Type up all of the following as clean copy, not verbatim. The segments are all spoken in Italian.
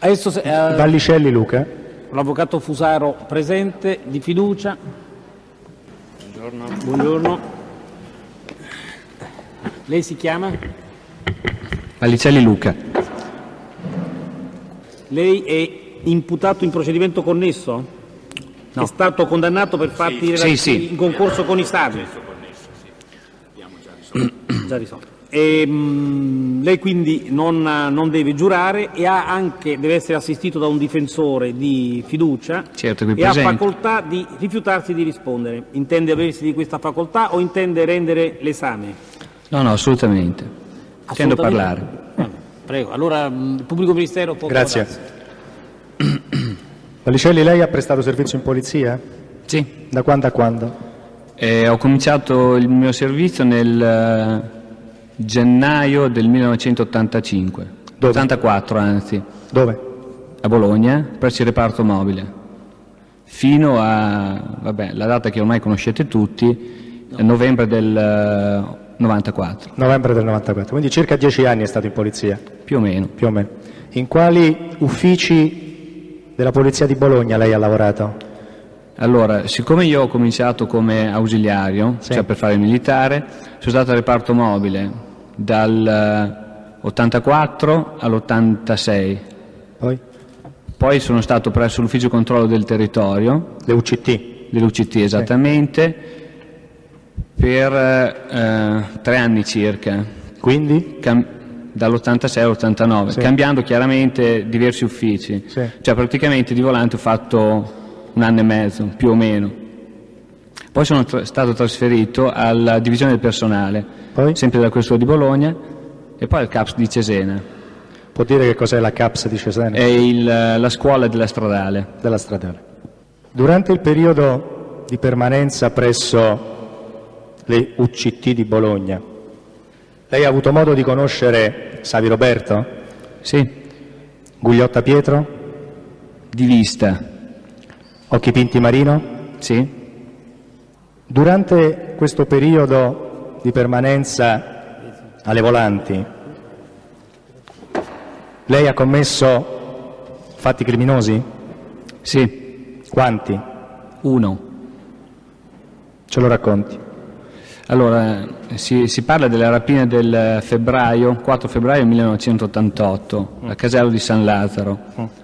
Adesso Vallicelli Luca. l'avvocato Fusaro presente, di fiducia. Buongiorno. Buongiorno. Lei si chiama? Vallicelli Luca. Lei è imputato in procedimento connesso? No. È stato condannato per fatti relativi in concorso con i Stati? Già risolto. Lei quindi non deve giurare e deve essere assistito da un difensore di fiducia, certo, qui e ha presente. facoltà di rifiutarsi di rispondere. Intende avversi di questa facoltà o intende rendere l'esame? No, assolutamente. Intendo parlare. Prego, allora il pubblico ministero può... Grazie. Vallicelli, lei ha prestato servizio in polizia? Sì. Da quando a quando? Ho cominciato il mio servizio nel gennaio del 1985. Dove? 84 anzi. Dove? A Bologna, presso il reparto mobile. Fino a, la data che ormai conoscete tutti, novembre del 94. Novembre del 94, quindi circa 10 anni è stato in polizia? Più o meno. Più o meno. In quali uffici della polizia di Bologna lei ha lavorato? Allora, siccome io ho cominciato come ausiliario, Sì. cioè per fare il militare, sono stato al reparto mobile dal 84 all'86. Poi sono stato presso l'ufficio controllo del territorio. Le UCT? Dell'UCT, esattamente, per 3 anni circa. Quindi? Dall'86 all'89, Sì. cambiando chiaramente diversi uffici. Sì. Cioè praticamente di volante ho fatto 1 anno e mezzo, più o meno. Poi sono stato trasferito alla divisione del personale, sempre dalla questura di Bologna, e poi al CAPS di Cesena. Può dire che cos'è la CAPS di Cesena? È la scuola della stradale. Della stradale. Durante il periodo di permanenza presso le UCT di Bologna, lei ha avuto modo di conoscere Savi Roberto? Sì. Gugliotta Pietro? Di vista. Occhi Pinti Marino? Sì. Durante questo periodo di permanenza alle volanti, lei ha commesso fatti criminosi? Sì. Quanti? 1. Ce lo racconti? Allora, si parla della rapina del 4 febbraio 1988, a Casello di San Lazzaro.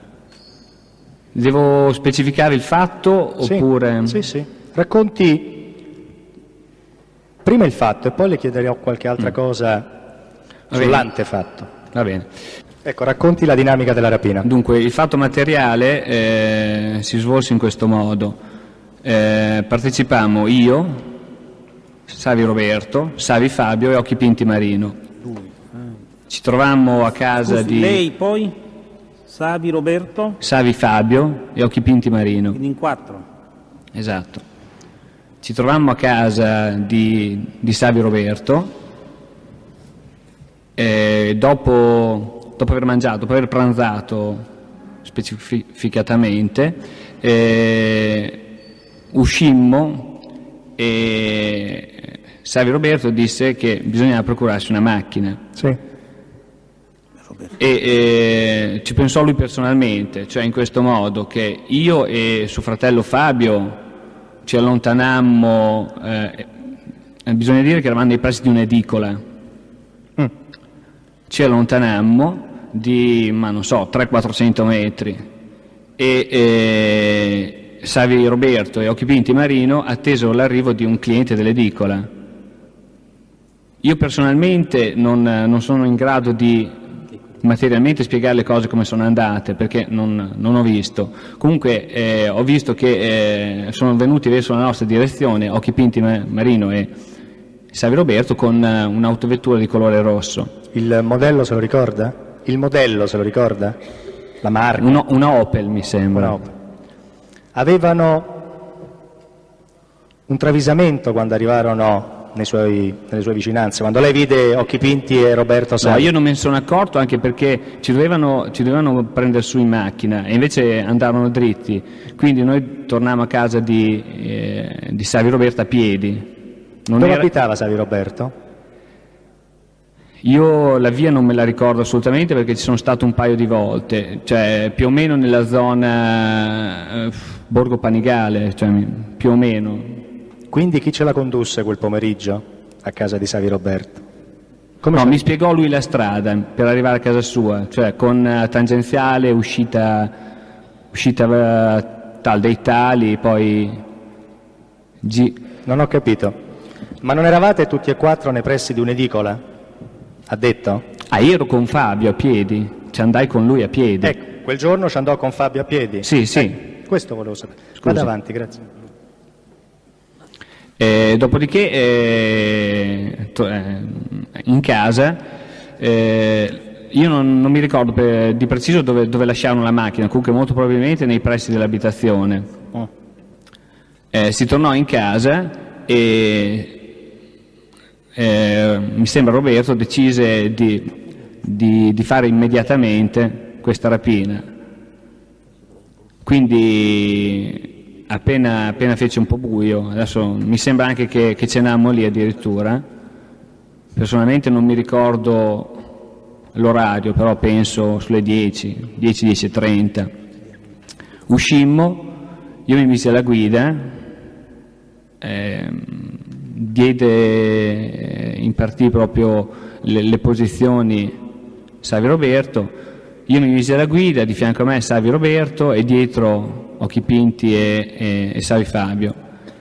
Devo specificare il fatto oppure... Sì. Racconti prima il fatto e poi le chiederò qualche altra cosa sull'antefatto. Va bene. Ecco, racconti la dinamica della rapina. Dunque, il fatto materiale si svolse in questo modo. Partecipammo io, Savi Roberto, Savi Fabio e Occhi Pinti Marino. Ci trovammo a casa di... Lei poi? Savi Roberto? Savi Fabio e Occhi Pinti Marino. Quindi in 4. Esatto. Ci trovammo a casa di Savi Roberto e dopo aver mangiato, dopo aver pranzato specificatamente, uscimmo e Savi Roberto disse che bisognava procurarsi una macchina. Sì. E ci pensò lui personalmente, cioè in questo modo che io e suo fratello Fabio ci allontanammo, bisogna dire che eravamo nei pressi di un'edicola, ci allontanammo di, ma non so, 300-400 metri e Savi Roberto e Occhi Pinti Marino attesero l'arrivo di un cliente dell'edicola. Io personalmente non sono in grado di materialmente spiegare le cose come sono andate perché non ho visto. Comunque ho visto che sono venuti verso la nostra direzione Occhi Pinti Marino e Savi Roberto con un'autovettura di colore rosso. Il modello se lo ricorda? Il modello se lo ricorda? La marca? Una Opel mi sembra. Una Opel. Avevano un travisamento quando arrivarono nelle sue vicinanze, quando lei vide Occhi Pinti e Roberto Savi? No, io non me ne sono accorto anche perché ci dovevano prendere su in macchina e invece andarono dritti, quindi noi tornammo a casa di Savi Roberto a piedi. Dove abitava Savi Roberto? Io la via non me la ricordo assolutamente perché ci sono stato un paio di volte, cioè più o meno nella zona Borgo Panigale, cioè, più o meno. Quindi chi ce la condusse quel pomeriggio a casa di Savi Roberto? No, mi spiegò lui la strada per arrivare a casa sua, cioè con tangenziale, uscita tal dei tali, poi Non ho capito. Ma non eravate tutti e quattro nei pressi di un'edicola? Ha detto? Io ero con Fabio a piedi, ci andai con lui a piedi. Ecco, quel giorno ci andò con Fabio a piedi? Sì, sì. Questo volevo sapere. Scusi. Vada avanti, grazie. Dopodiché in casa io non mi ricordo di preciso dove lasciarono la macchina, comunque molto probabilmente nei pressi dell'abitazione. Si tornò in casa e mi sembra Roberto decise di fare immediatamente questa rapina. Quindi appena fece un po' buio, adesso mi sembra anche che cenammo lì addirittura, personalmente non mi ricordo l'orario, però penso sulle 10:30. Uscimmo, io mi misi alla guida, diede impartì proprio le posizioni Savi Roberto, io mi misi alla guida, di fianco a me Savi Roberto e dietro Occhi Pinti e Savi Fabio,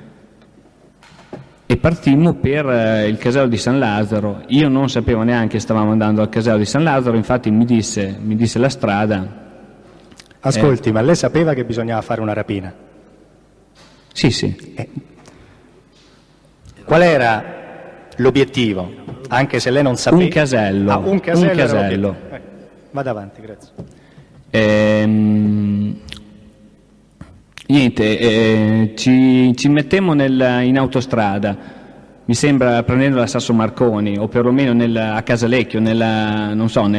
e partimmo per il casello di San Lazzaro. Io non sapevo neanche che stavamo andando al casello di San Lazzaro, infatti mi disse la strada. Ascolti, ma lei sapeva che bisognava fare una rapina? Sì. Qual era l'obiettivo? Anche se lei non sapeva. Un casello. Un casello. Vada avanti, grazie. Ci mettemmo in autostrada, mi sembra prendendo la Sasso Marconi, o perlomeno a Casalecchio, nella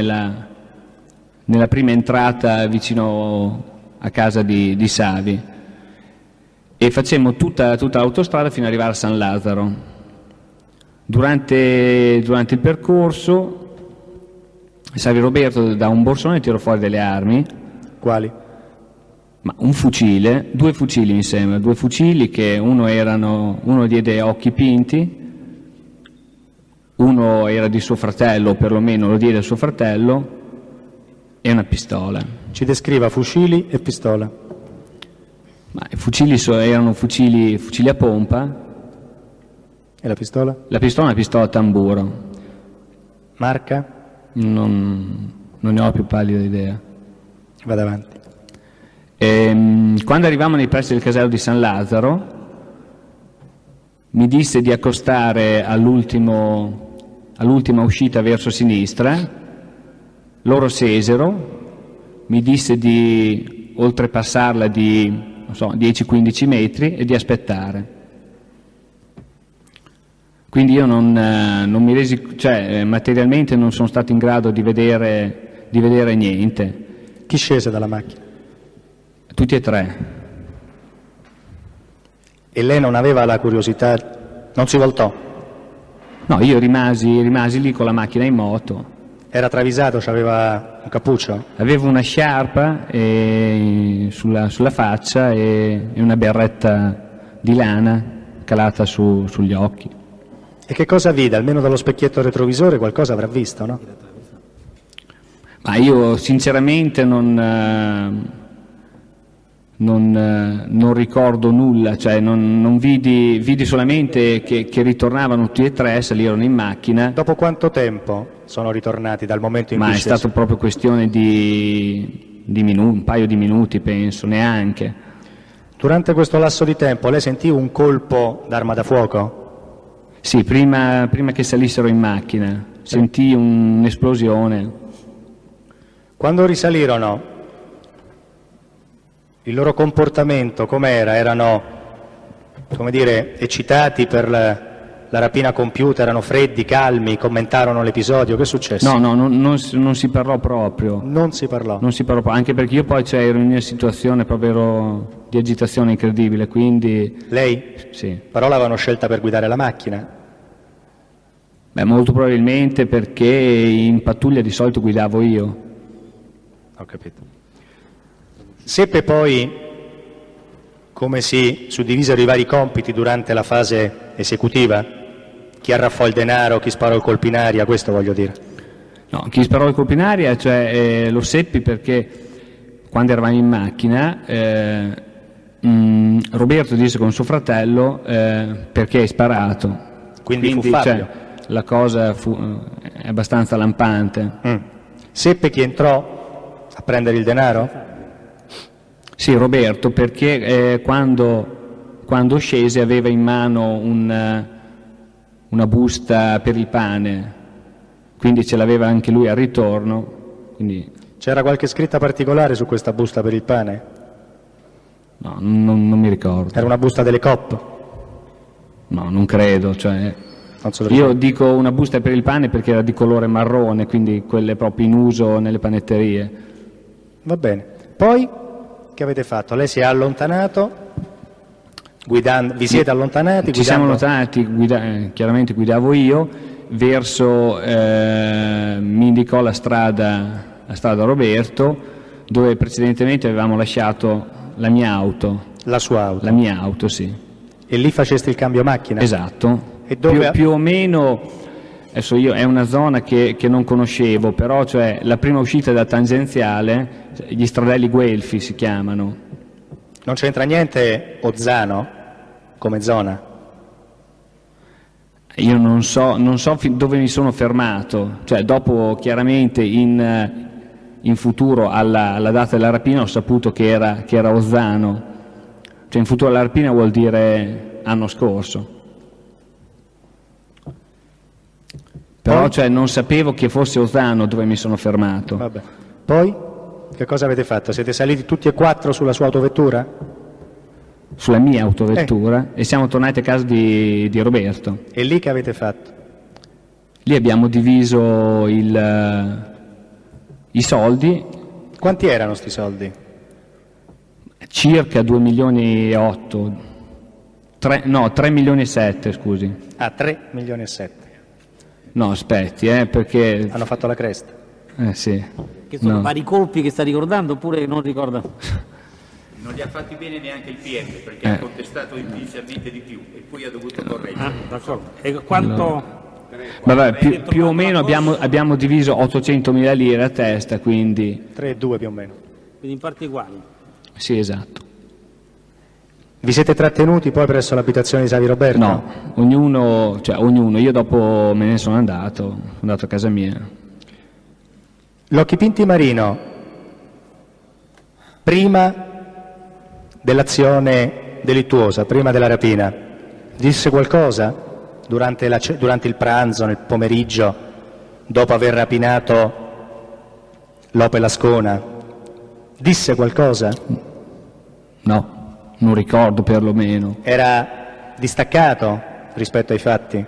prima entrata vicino a casa di Savi, e facemmo tutta l'autostrada fino ad arrivare a San Lazzaro. Durante il percorso Savi Roberto da un borsone tirò fuori delle armi. Quali? Ma un fucile, 2 fucili mi sembra, 2 fucili che uno diede Occhi Pinti, uno era di suo fratello, o perlomeno lo diede a suo fratello, e una pistola. Ci descriva fucili e pistola. Ma i fucili erano fucili a pompa. E la pistola? La pistola è una pistola a tamburo. Marca? Non ne ho la più pallida idea. Vada avanti. Quando arrivavamo nei pressi del casello di San Lazzaro, mi disse di accostare all'ultima uscita verso sinistra. Loro scesero, mi disse di oltrepassarla di 10-15 metri e di aspettare. Quindi io non mi resi, cioè materialmente non sono stato in grado di vedere niente. Chi scese dalla macchina? Tutti e 3. E lei non aveva la curiosità, non si voltò? No, io rimasi lì con la macchina in moto. Era travisato, c'aveva un cappuccio? Avevo una sciarpa sulla faccia e una berretta di lana calata sugli occhi. E che cosa vide? Almeno dallo specchietto retrovisore qualcosa avrà visto, no? Ma io sinceramente non ricordo nulla, cioè non vidi solamente che ritornavano tutti e 3, salirono in macchina. Dopo quanto tempo sono ritornati dal momento in cui Ma è stato proprio questione di un paio di minuti, penso, neanche. Durante questo lasso di tempo lei sentì un colpo d'arma da fuoco? Sì, prima che salissero in macchina, sentii un'esplosione. Quando risalirono, il loro comportamento com'era? Erano, come dire, eccitati per la rapina compiuta, erano freddi, calmi, commentarono l'episodio? Che è successo? No, non si parlò proprio. Non si parlò? Non si parlò, anche perché io poi ero in una situazione proprio di agitazione incredibile, quindi... Lei? Sì. Però l'avevano scelta per guidare la macchina? Beh, molto probabilmente perché in pattuglia di solito guidavo io. Ho capito. Seppe poi come si suddivisero i vari compiti durante la fase esecutiva? Chi arraffò il denaro, chi sparò il colpo in aria, questo voglio dire. No, chi sparò il colpo in aria, cioè, lo seppi perché quando eravamo in macchina Roberto disse con suo fratello perché hai sparato. Quindi fu Fabio. Cioè, la cosa è abbastanza lampante. Seppe chi entrò a prendere il denaro? Sì, Roberto, perché quando scese aveva in mano una busta per il pane, quindi ce l'aveva anche lui al ritorno. Quindi... C'era qualche scritta particolare su questa busta per il pane? No, non mi ricordo. Era una busta delle Coop? No, non credo. Cioè, non so io dico una busta per il pane perché era di colore marrone, quindi quelle proprio in uso nelle panetterie. Va bene. Poi che avete fatto? Lei si è allontanato, vi siete allontanati? Ci siamo allontanati, chiaramente guidavo io, mi indicò la strada Roberto, dove precedentemente avevamo lasciato la mia auto. La sua auto? La mia auto, sì. E lì faceste il cambio macchina? Esatto. E dove... più o meno, adesso io è una zona che non conoscevo, però cioè la prima uscita da tangenziale, gli stradelli Guelfi si chiamano. Non c'entra niente Ozzano come zona? Io non so dove mi sono fermato, cioè dopo chiaramente in futuro alla data della rapina ho saputo che era Ozzano, cioè in futuro alla rapina vuol dire anno scorso. Però cioè, non sapevo che fosse Ozzano dove mi sono fermato. Vabbè. Poi che cosa avete fatto? Siete saliti tutti e quattro sulla sua autovettura? Sulla mia autovettura e siamo tornati a casa di Roberto. E lì che avete fatto? Lì abbiamo diviso i soldi. Quanti erano sti soldi? Circa 2.800.000. 3.700.000, scusi. Ah, 3.700.000. No, aspetti, perché... Hanno fatto la cresta. Sì. Che sono vari colpi che sta ricordando oppure non ricorda? Non li ha fatti bene neanche il PM perché ha contestato inizialmente di più e poi ha dovuto correggere. D'accordo. E quanto... Vabbè, più o meno abbiamo diviso 800.000 lire a testa, quindi... 3,2 più o meno. Quindi in parti uguali. Sì, esatto. Vi siete trattenuti poi presso l'abitazione di Savi Roberto? No, ognuno, io dopo me ne sono andato a casa mia. L'Occhipinti Marino, prima dell'azione delittuosa, prima della rapina, disse qualcosa durante il pranzo, nel pomeriggio, dopo aver rapinato L'Opel Ascona? Disse qualcosa? No. Non ricordo perlomeno. Era distaccato rispetto ai fatti?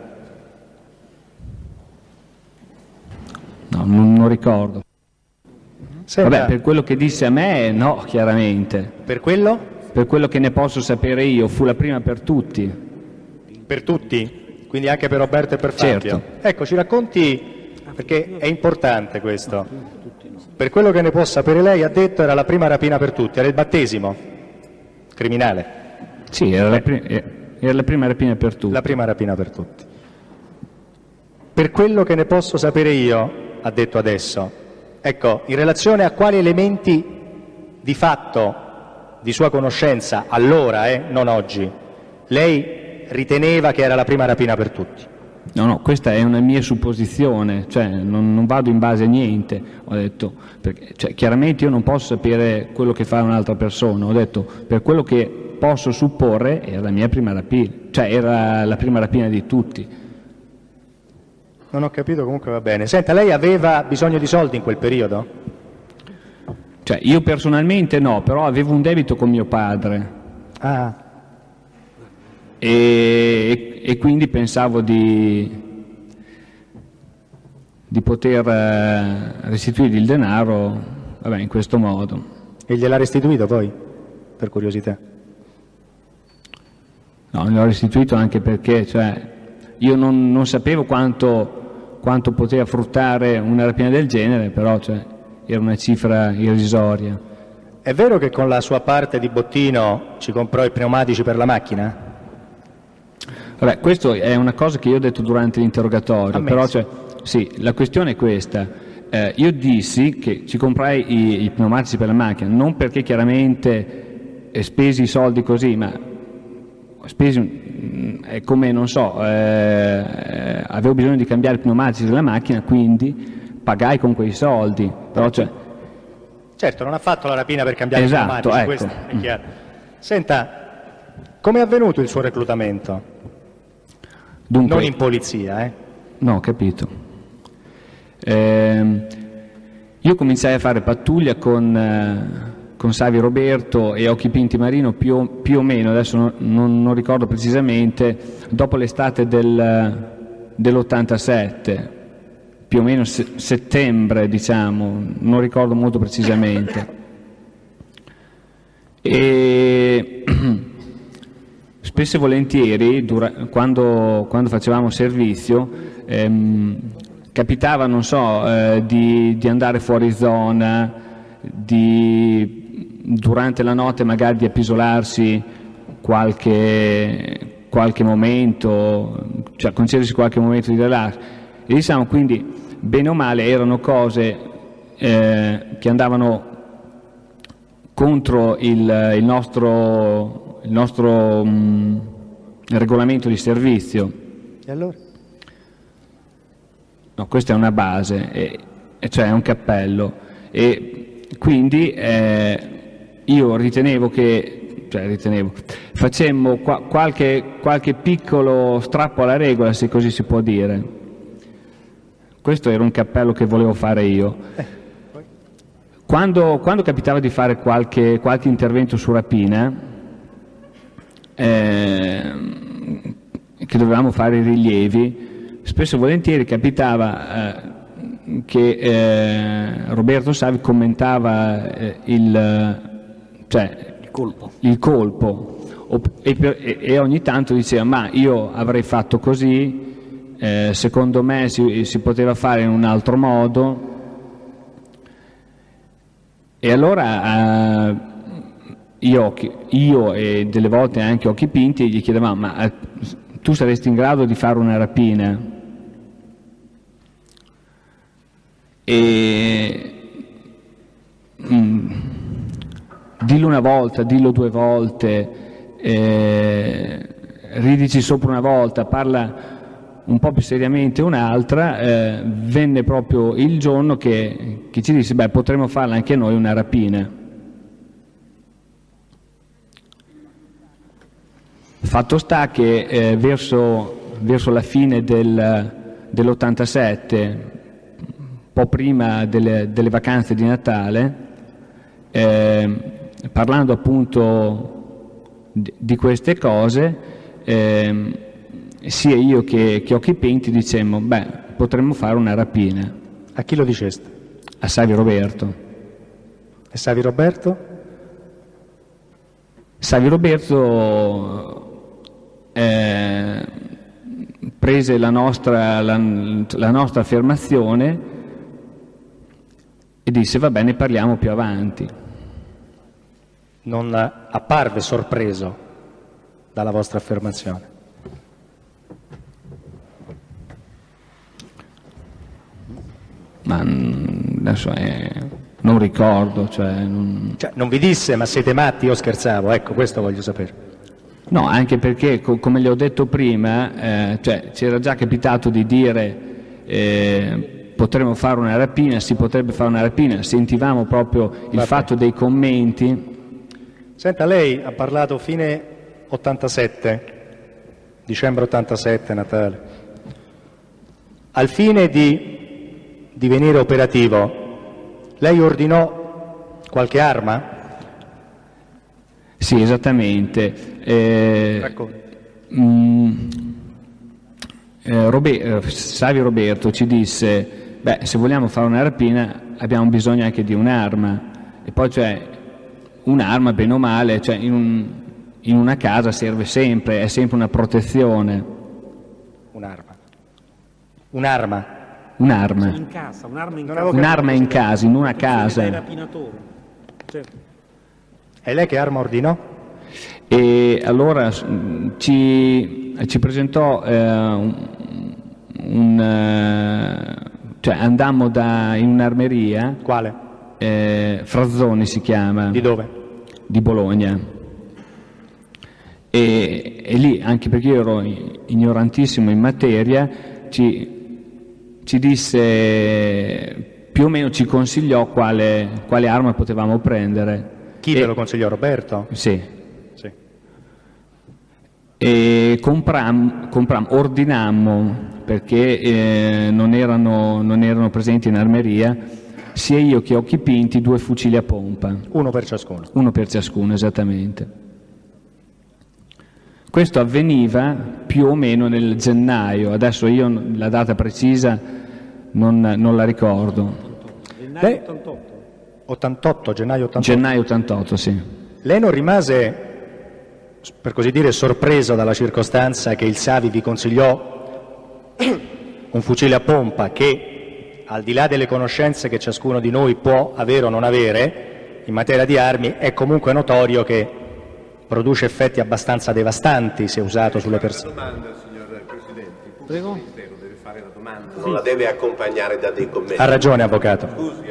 No, non ricordo. Senta, vabbè, per quello che disse a me, no, chiaramente. Per quello? Per quello che ne posso sapere io, fu la prima per tutti. Per tutti? Quindi anche per Roberto e per Fabio? Certo. Ecco, ci racconti, perché è importante questo. Per quello che ne può sapere lei, ha detto, era la prima rapina per tutti, era il battesimo criminale. Sì, era la prima rapina per tutti. La prima rapina per tutti. Per quello che ne posso sapere io, ha detto adesso, ecco, in relazione a quali elementi di fatto, di sua conoscenza, allora, non oggi, lei riteneva che era la prima rapina per tutti? No, questa è una mia supposizione, cioè non vado in base a niente, ho detto, perché, cioè, chiaramente io non posso sapere quello che fa un'altra persona, ho detto, per quello che posso supporre era la mia prima rapina, cioè era la prima rapina di tutti. Non ho capito, comunque va bene. Senta, lei aveva bisogno di soldi in quel periodo? Cioè, io personalmente no, però avevo un debito con mio padre. Ah. E quindi pensavo di poter restituirgli il denaro, vabbè, in questo modo. E gliel'ha restituito poi, per curiosità? No, gliel'ho restituito anche perché, cioè, io non sapevo quanto poteva fruttare una rapina del genere, però cioè, era una cifra irrisoria. È vero che con la sua parte di bottino ci comprò i pneumatici per la macchina? Vabbè, questo è una cosa che io ho detto durante l'interrogatorio, però cioè, sì, la questione è questa. Io dissi che ci comprai i pneumatici per la macchina, non perché chiaramente spesi i soldi così, ma spesi è come, non so, avevo bisogno di cambiare i pneumatici della macchina, quindi pagai con quei soldi. Però, cioè, certo, non ha fatto la rapina per cambiare i pneumatici, ecco. questo è chiaro. Senta, come è avvenuto il suo reclutamento? Dunque, non in polizia, No, ho capito. Io cominciai a fare pattuglia con Savio Roberto e Occhi Pinti Marino più o meno, adesso non ricordo precisamente, dopo l'estate dell'87, più o meno settembre, diciamo, non ricordo molto precisamente. E spesso e volentieri, quando facevamo servizio, capitava, non so, di andare fuori zona, durante la notte magari di appisolarsi qualche momento, cioè concedersi qualche momento di relax. E diciamo, quindi, bene o male, erano cose che andavano contro il nostro regolamento di servizio. E allora? No, questa è una base, cioè è un cappello, e quindi io facemmo qualche piccolo strappo alla regola, se così si può dire. Questo era un cappello che volevo fare io. Quando capitava di fare qualche intervento su rapina, che dovevamo fare i rilievi, spesso e volentieri capitava che Roberto Savi commentava il colpo e ogni tanto diceva: ma io avrei fatto così, secondo me si poteva fare in un altro modo. E allora io e delle volte anche Occhi Pinti gli chiedevamo: ma tu saresti in grado di fare una rapina? E dillo una volta, dillo due volte, ridici sopra una volta, parla un po' più seriamente un'altra. Venne proprio il giorno che ci disse: beh, potremmo farla anche noi una rapina. Fatto sta che verso la fine dell'87, un po' prima delle vacanze di Natale, parlando appunto di queste cose, sia io che Occhi Pinti dicemmo: beh, potremmo fare una rapina. A chi lo diceste? A Savio Roberto. E Savio Roberto? Savio Roberto prese la nostra affermazione e disse: va bene, parliamo più avanti. Non apparve sorpreso dalla vostra affermazione? Ma adesso non ricordo, non vi disse: ma siete matti, io scherzavo, ecco, questo voglio sapere. No, anche perché, come le ho detto prima, c'era già capitato di dire potremmo fare una rapina, si potrebbe fare una rapina, sentivamo proprio il fatto dei commenti. Senta, lei ha parlato fine 87, dicembre 87, Natale. Al fine di divenire operativo, lei ordinò qualche arma? Sì, esattamente. Savio Roberto ci disse: beh, se vogliamo fare una rapina abbiamo bisogno anche di un'arma. E poi un'arma, bene o male, in una casa serve sempre, è sempre una protezione. Un'arma. Un'arma. Un'arma. In casa, un'arma in Non casa. avevo Un'arma in casa, in una Dai casa. rapinatori. Certo. E lei che arma ordinò? E allora ci presentò cioè andammo in un'armeria, Quale? Frazzoni si chiama, Di dove? di Bologna. E lì, anche perché io ero ignorantissimo in materia, ci disse, più o meno ci consigliò quale arma potevamo prendere. Chi ve lo consigliò? Roberto? Sì. Sì. E ordinammo, perché non erano presenti in armeria, sia io che Occhi Pinti, 2 fucili a pompa. Uno per ciascuno. Uno per ciascuno, esattamente. Questo avveniva più o meno nel gennaio, adesso io la data precisa non la ricordo. Gennaio 88. 88, gennaio 88. Gennaio 88, sì. Lei non rimase, per così dire, sorpreso dalla circostanza che il Savi vi consigliò un fucile a pompa che, al di là delle conoscenze che ciascuno di noi può avere o non avere in materia di armi, è comunque notorio che produce effetti abbastanza devastanti se usato sulle persone. Domanda, signor Presidente. Il pubblico Prego. ministero deve fare la domanda, non la deve accompagnare da dei commenti. Ha ragione, avvocato. Scusi,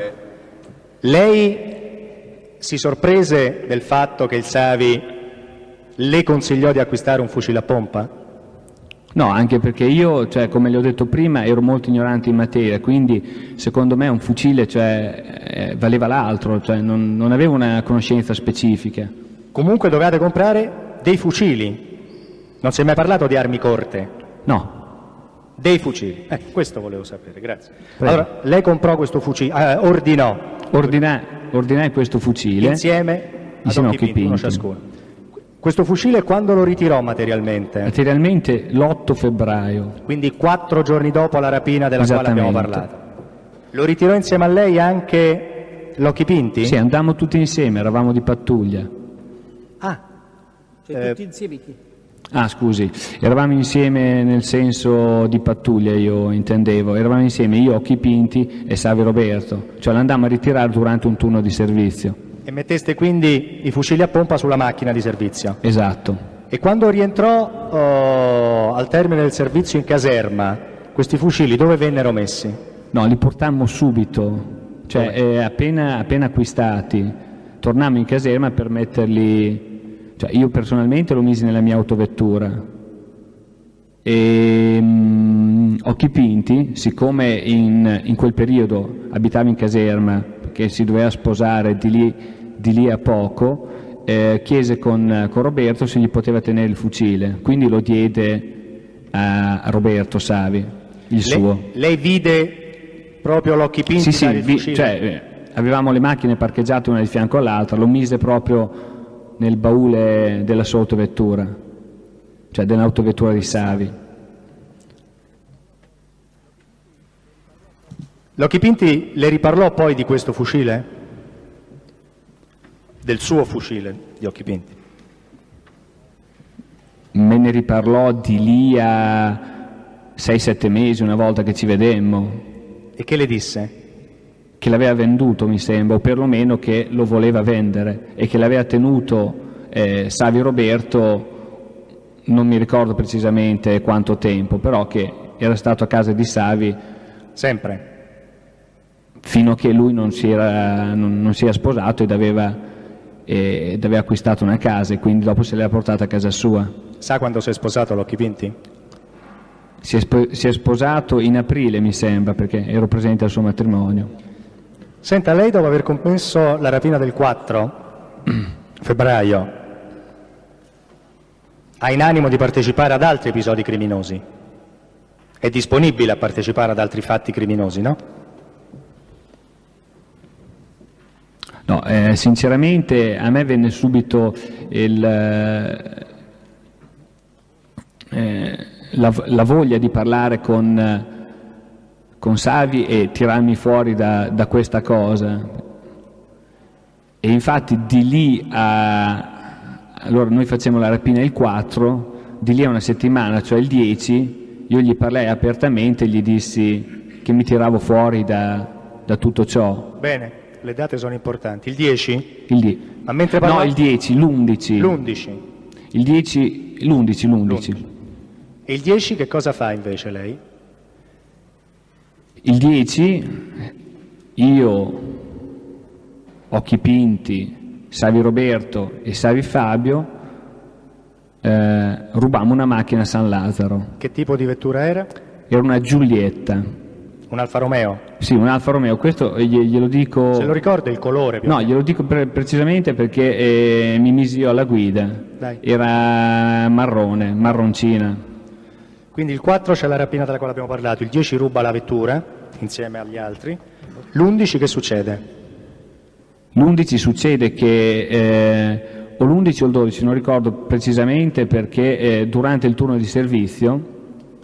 Lei si sorprese del fatto che il Savi le consigliò di acquistare un fucile a pompa? No, anche perché io, cioè, come le ho detto prima, ero molto ignorante in materia, quindi secondo me un fucile, cioè, valeva l'altro, cioè, non avevo una conoscenza specifica. Comunque dovevate comprare dei fucili. Non si è mai parlato di armi corte. No, Dei fucili. Questo volevo sapere, grazie. Prego. Allora, lei comprò questo fucile, ordinò ordinai questo fucile insieme ad insieme a Occhi Occhi Pinti, uno Pinti. ciascuno. Questo fucile quando lo ritirò materialmente? Materialmente l'8 febbraio. Quindi 4 giorni dopo la rapina della quale abbiamo Esattamente. parlato. Lo ritirò insieme a lei anche l'Occhi Pinti? Sì, andammo tutti insieme, eravamo di pattuglia. Ah, Cioè, tutti insieme chi? Ah, scusi, eravamo insieme nel senso di pattuglia, io intendevo. Eravamo insieme io, Occhi Pinti e Savi Roberto. Cioè l'andammo a ritirare durante un turno di servizio. e metteste quindi i fucili a pompa sulla macchina di servizio. Esatto. E quando rientrò al termine del servizio in caserma, questi fucili dove vennero messi? No, li portammo subito, cioè appena acquistati, tornammo in caserma per metterli, cioè io personalmente lo misi nella mia autovettura. E Occhi Pinti, siccome in quel periodo abitava in caserma, perché si doveva sposare di lì a poco, chiese con Roberto se gli poteva tenere il fucile, quindi lo diede a Roberto Savi, il suo. Lei vide proprio l'Occhi Pinti Sì, dare il fucile? cioè, avevamo le macchine parcheggiate una di fianco all'altra, lo mise proprio nel baule della sua autovettura, cioè dell'autovettura di Savi. L'Occhi Pinti le riparlò poi di questo fucile? Del suo fucile di Occhi Pinti? Me ne riparlò di lì a 6-7 mesi, una volta che ci vedemmo, E che le disse? che l'aveva venduto, mi sembra, o perlomeno che lo voleva vendere, e che l'aveva tenuto Savi Roberto, non mi ricordo precisamente quanto tempo, però che era stato a casa di Savi Sempre? fino a che lui non si era sposato ed aveva acquistato una casa, e quindi dopo se l'era portata a casa sua. Sa quando si è sposato l'Occhi Pinti? Si è sposato in aprile, mi sembra, perché ero presente al suo matrimonio. Senta, lei dopo aver commesso la rapina del 4 febbraio ha in animo di partecipare ad altri episodi criminosi? È disponibile a partecipare ad altri fatti criminosi, no? No, sinceramente a me venne subito la voglia di parlare con Savi e tirarmi fuori da questa cosa. E infatti di lì allora noi facciamo la rapina il 4, di lì a una settimana, cioè il 10, io gli parlai apertamente e gli dissi che mi tiravo fuori da tutto ciò. Bene, le date sono importanti. Il 10? Ma mentre no, il 10, l'11. L'11. Il 10, l'11. E il 10 che cosa fa invece lei? Il 10, io, Occhi Pinti, Savi Roberto e Savi Fabio rubammo una macchina a San Lazzaro. Che tipo di vettura era? Era una Giulietta. Un Alfa Romeo? Sì, un Alfa Romeo. Questo glielo dico... Se lo ricorda il colore? No, glielo dico precisamente perché mi misi io alla guida. Dai. Era marroncina. Quindi il 4 c'è la rapina della quale abbiamo parlato, il 10 ruba la vettura insieme agli altri. L'11 che succede? L'11 succede che... o l'11 o il 12, non ricordo precisamente, perché durante il turno di servizio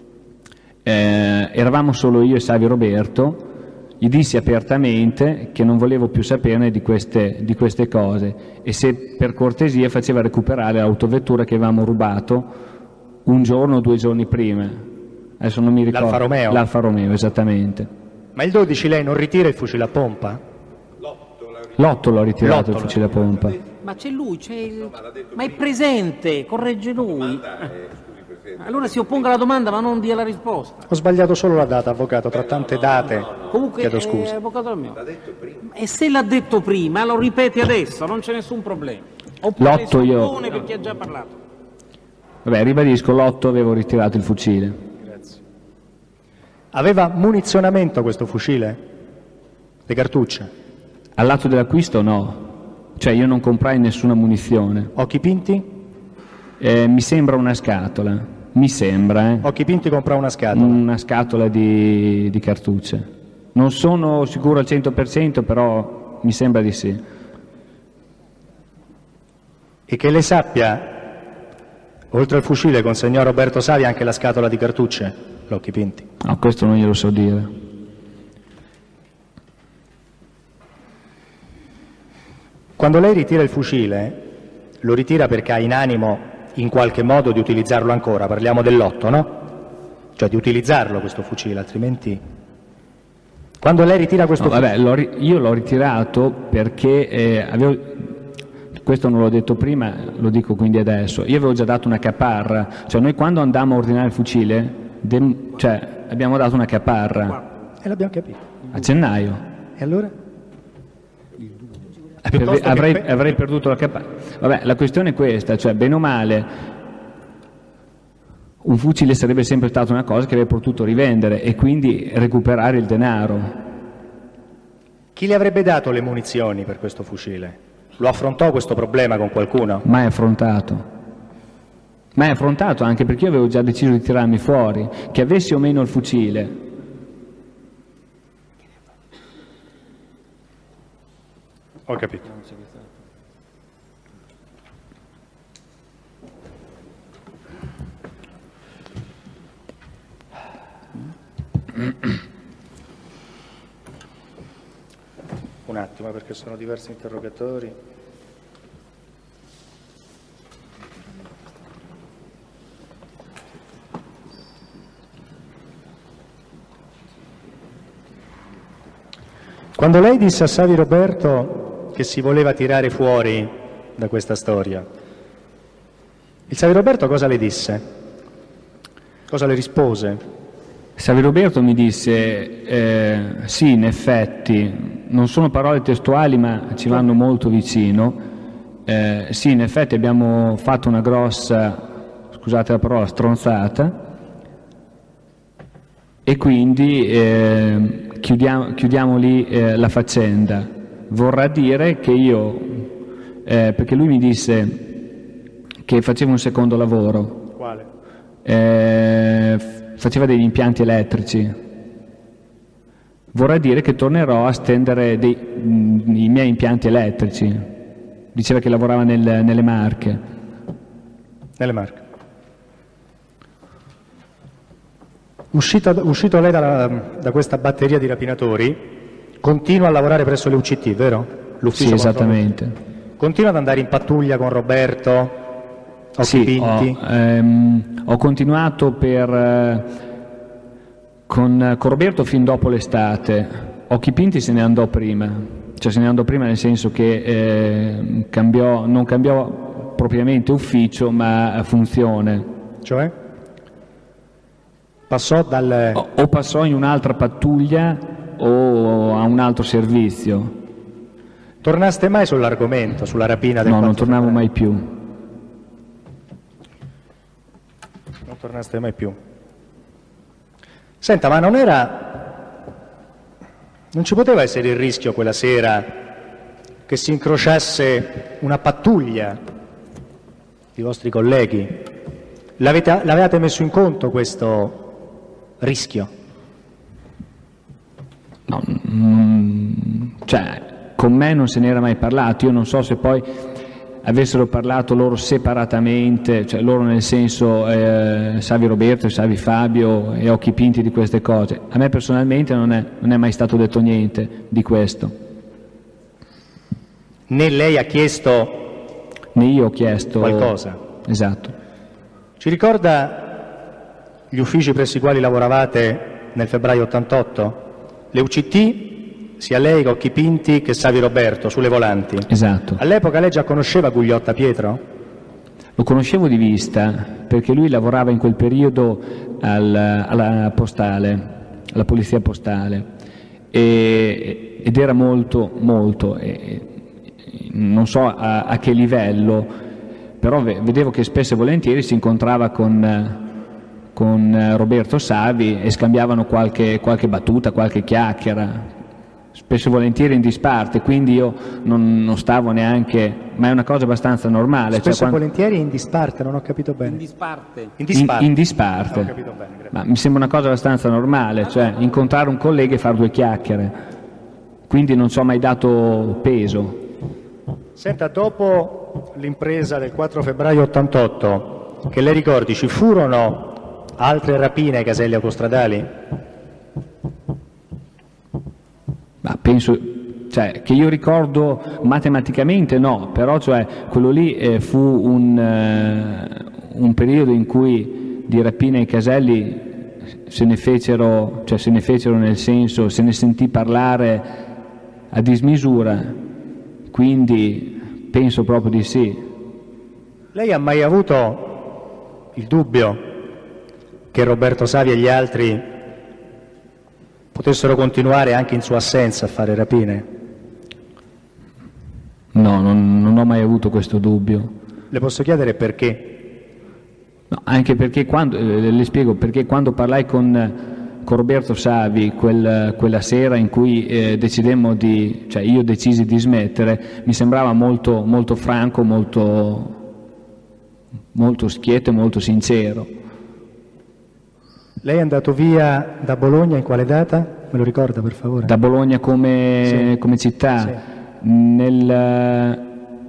eravamo solo io e Savi Roberto, gli dissi apertamente che non volevo più saperne di queste cose e se per cortesia faceva recuperare l'autovettura che avevamo rubato un giorno o 2 giorni prima. Adesso non mi ricordo. L'Alfa Romeo? L'Alfa Romeo, esattamente. Ma il 12 lei non ritira il fucile a pompa? L'8 l'ho ritirato il fucile a pompa. Ma c'è lui, ma è presente, corregge lui. Allora si opponga alla domanda ma non dia la risposta. Ho sbagliato solo la data, avvocato, tra tante date. Comunque, chiedo scusa. Avvocato mio. E se l'ha detto prima, lo ripeti adesso, non c'è nessun problema. Oppure L'8 io... suppone perché ha già parlato. Vabbè, ribadisco, l'8 avevo ritirato il fucile. Grazie. Aveva munizionamento questo fucile? Le cartucce? All'atto dell'acquisto no, cioè io non comprai nessuna munizione. Occhi Pinti? Mi sembra una scatola, mi sembra. Occhi Pinti compra una scatola? Una scatola di cartucce. Non sono sicuro al 100%, però mi sembra di sì. E che lei sappia, oltre al fucile consegnò a Roberto Savi anche la scatola di cartucce, l'Occhi Pinti? No, questo non glielo so dire. Quando lei ritira il fucile, lo ritira perché ha in animo in qualche modo di utilizzarlo ancora, parliamo dell'8, no? Cioè di utilizzarlo questo fucile, altrimenti... Quando lei ritira questo fucile... Vabbè, io l'ho ritirato perché avevo... Questo non l'ho detto prima, lo dico quindi adesso. Io avevo già dato una caparra, cioè noi quando andammo a ordinare il fucile, abbiamo dato una caparra. E l'abbiamo capito. A gennaio. E allora? Avrei perduto la caparra. Vabbè, la questione è questa, cioè bene o male un fucile sarebbe sempre stata una cosa che avrei potuto rivendere e quindi recuperare il denaro. Chi le avrebbe dato le munizioni per questo fucile? Lo affrontò questo problema con qualcuno? Mai affrontato. Mai affrontato, anche perché io avevo già deciso di tirarmi fuori, che avessi o meno il fucile. Ho capito. Un attimo, perché sono diversi interrogatori. Quando lei disse a Savi Roberto che si voleva tirare fuori da questa storia, il Savi Roberto cosa le disse? Cosa le rispose? Savi Roberto mi disse, sì, in effetti, non sono parole testuali ma ci vanno molto vicino, sì, in effetti abbiamo fatto una grossa, scusate la parola, stronzata e quindi chiudiamo lì la faccenda. Vorrà dire che io, perché lui mi disse che faceva un secondo lavoro. Quale? Faceva degli impianti elettrici. Vorrà dire che tornerò a stendere i miei impianti elettrici. Diceva che lavorava nelle Marche. Nelle Marche. Uscito lei da questa batteria di rapinatori, continua a lavorare presso le UCT, vero? Sì, esattamente. Continua ad andare in pattuglia con Roberto? Sì, ho continuato per Con Roberto fin dopo l'estate, Occhi Pinti se ne andò prima, cioè se ne andò prima nel senso che non cambiò propriamente ufficio ma funzione. Cioè? Passò dal... O passò in un'altra pattuglia o a un altro servizio. Tornaste mai sull'argomento, sulla rapina del... No, non tornavo mai più. Non tornaste mai più. Senta, ma non ci poteva essere il rischio quella sera che si incrociasse una pattuglia di vostri colleghi? L'avete messo in conto questo rischio? No, cioè, con me non se n'era mai parlato. Io non so se poi avessero parlato loro separatamente, cioè loro nel senso Savi Roberto, Savi Fabio e Occhi Pinti, di queste cose. A me personalmente non è mai stato detto niente di questo. Né lei ha chiesto... Né io ho chiesto... qualcosa? Esatto. Ci ricorda gli uffici presso i quali lavoravate nel febbraio 88? Le UCT, sia lei che Occhi Pinti che Savi Roberto, sulle volanti. Esatto. All'epoca lei già conosceva Gugliotta Pietro? Lo conoscevo di vista, perché lui lavorava in quel periodo alla postale, alla polizia postale, ed era molto, non so a che livello, però vedevo che spesso e volentieri si incontrava con Roberto Savi e scambiavano qualche battuta, qualche chiacchiera, spesso e volentieri in disparte, quindi io non stavo neanche, ma è una cosa abbastanza normale. Spesso e volentieri in disparte, non ho capito bene. In disparte. In disparte. Ho capito bene, grazie. Ma mi sembra una cosa abbastanza normale, cioè incontrare un collega e fare due chiacchiere, quindi non ci ho mai dato peso. Senta, dopo l'impresa del 4 febbraio 88, che lei ricordi, ci furono altre rapine ai caselli autostradali? Ma penso, cioè, che io ricordo matematicamente no, però cioè, quello lì fu un periodo in cui di rapine ai caselli se ne fecero nel senso, se ne sentì parlare a dismisura, quindi penso proprio di sì. Lei ha mai avuto il dubbio che Roberto Savi e gli altri potessero continuare anche in sua assenza a fare rapine? No, non ho mai avuto questo dubbio. Le posso chiedere perché? No, anche perché le spiego, perché quando parlai con Roberto Savi quella sera in cui cioè io decisi di smettere, mi sembrava molto, molto franco, molto schietto e molto sincero. Lei è andato via da Bologna in quale data? Me lo ricorda, per favore? Da Bologna come città? Sì. Nel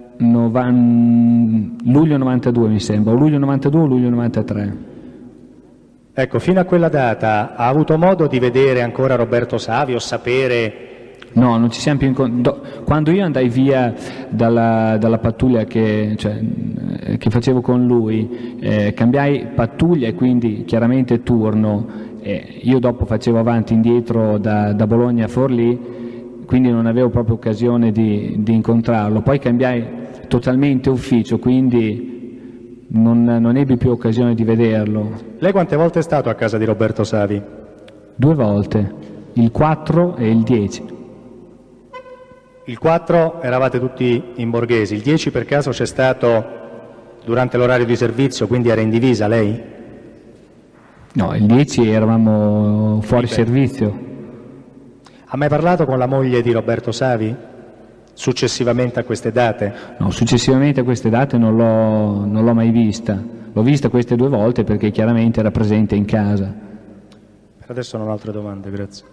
luglio 92 mi sembra, o luglio 92 o luglio 93. Ecco, fino a quella data ha avuto modo di vedere ancora Roberto Savi o sapere... No, non ci siamo più incontrati. Quando io andai via dalla pattuglia che facevo con lui, cambiai pattuglia e quindi chiaramente turno. Io dopo facevo avanti e indietro da Bologna a Forlì, quindi non avevo proprio occasione di incontrarlo. Poi cambiai totalmente ufficio, quindi non ebbi più occasione di vederlo. Lei quante volte è stato a casa di Roberto Savi? 2 volte, il 4 e il 10. Il 4 eravate tutti in Borghesi, il 10 per caso c'è stato durante l'orario di servizio, quindi era in divisa lei? No, il 10 eravamo fuori servizio. Ha mai parlato con la moglie di Roberto Savi successivamente a queste date? No, successivamente a queste date non l'ho mai vista. L'ho vista queste 2 volte perché chiaramente era presente in casa. Per adesso non ho altre domande, grazie.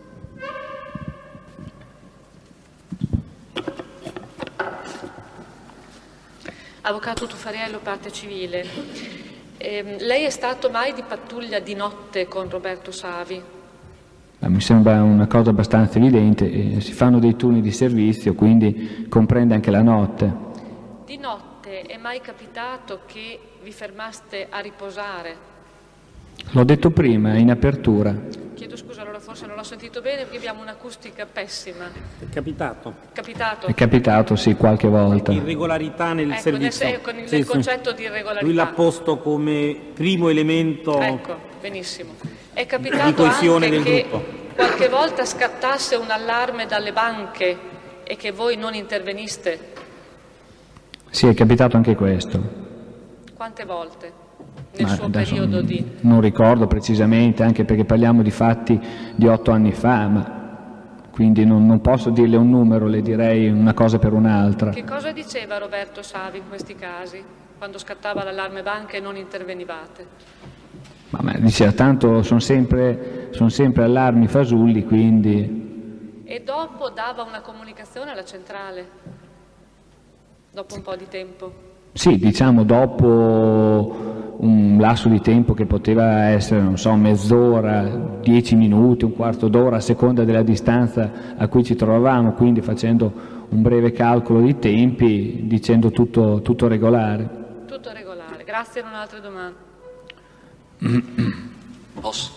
Avvocato Tufariello, parte civile. Lei è stato mai di pattuglia di notte con Roberto Savi? Mi sembra una cosa abbastanza evidente, si fanno dei turni di servizio, quindi comprende anche la notte. Di notte è mai capitato che vi fermaste a riposare? L'ho detto prima, in apertura. Chiedo scusa, allora forse non l'ho sentito bene perché abbiamo un'acustica pessima. È capitato. Capitato? È capitato, sì, qualche volta. Irregolarità nel Ecco, servizio. nel concetto di irregolarità. Lui l'ha posto come primo elemento. Ecco, benissimo. È capitato di coesione anche del che gruppo. qualche volta scattasse un allarme dalle banche e che voi non interveniste? Sì, è capitato anche questo. Quante volte? Nel Ma suo adesso periodo di... non ricordo precisamente, anche perché parliamo di fatti di 8 anni fa, ma quindi non posso dirle un numero, le direi una cosa per un'altra. Che cosa diceva Roberto Savi in questi casi, quando scattava l'allarme banca e non intervenivate? Ma diceva, tanto sono sempre allarmi fasulli, quindi... E dopo dava una comunicazione alla centrale, dopo un po' di tempo? Sì, diciamo dopo un lasso di tempo che poteva essere, non so, mezz'ora, 10 minuti, un quarto d'ora, a seconda della distanza a cui ci trovavamo, quindi facendo un breve calcolo di tempi, dicendo tutto regolare. Tutto regolare. Grazie, non ho altre domande. Posso?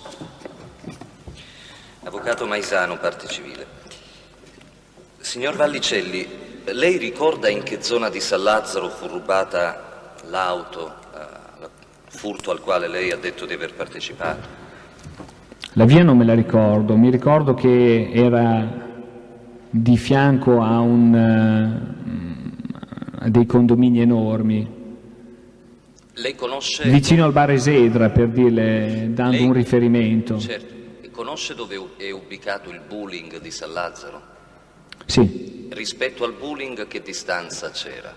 Avvocato Maisano, parte civile. Signor Vallicelli, lei ricorda in che zona di San Lazzaro fu rubata l'auto, furto al quale lei ha detto di aver partecipato? La via non me la ricordo, mi ricordo che era di fianco a dei condomini enormi. Lei conosce... Vicino al bar Esedra, per dirle, dando un riferimento. Certo. E conosce dove è ubicato il bowling di San Lazzaro? Sì. Rispetto al bowling che distanza c'era?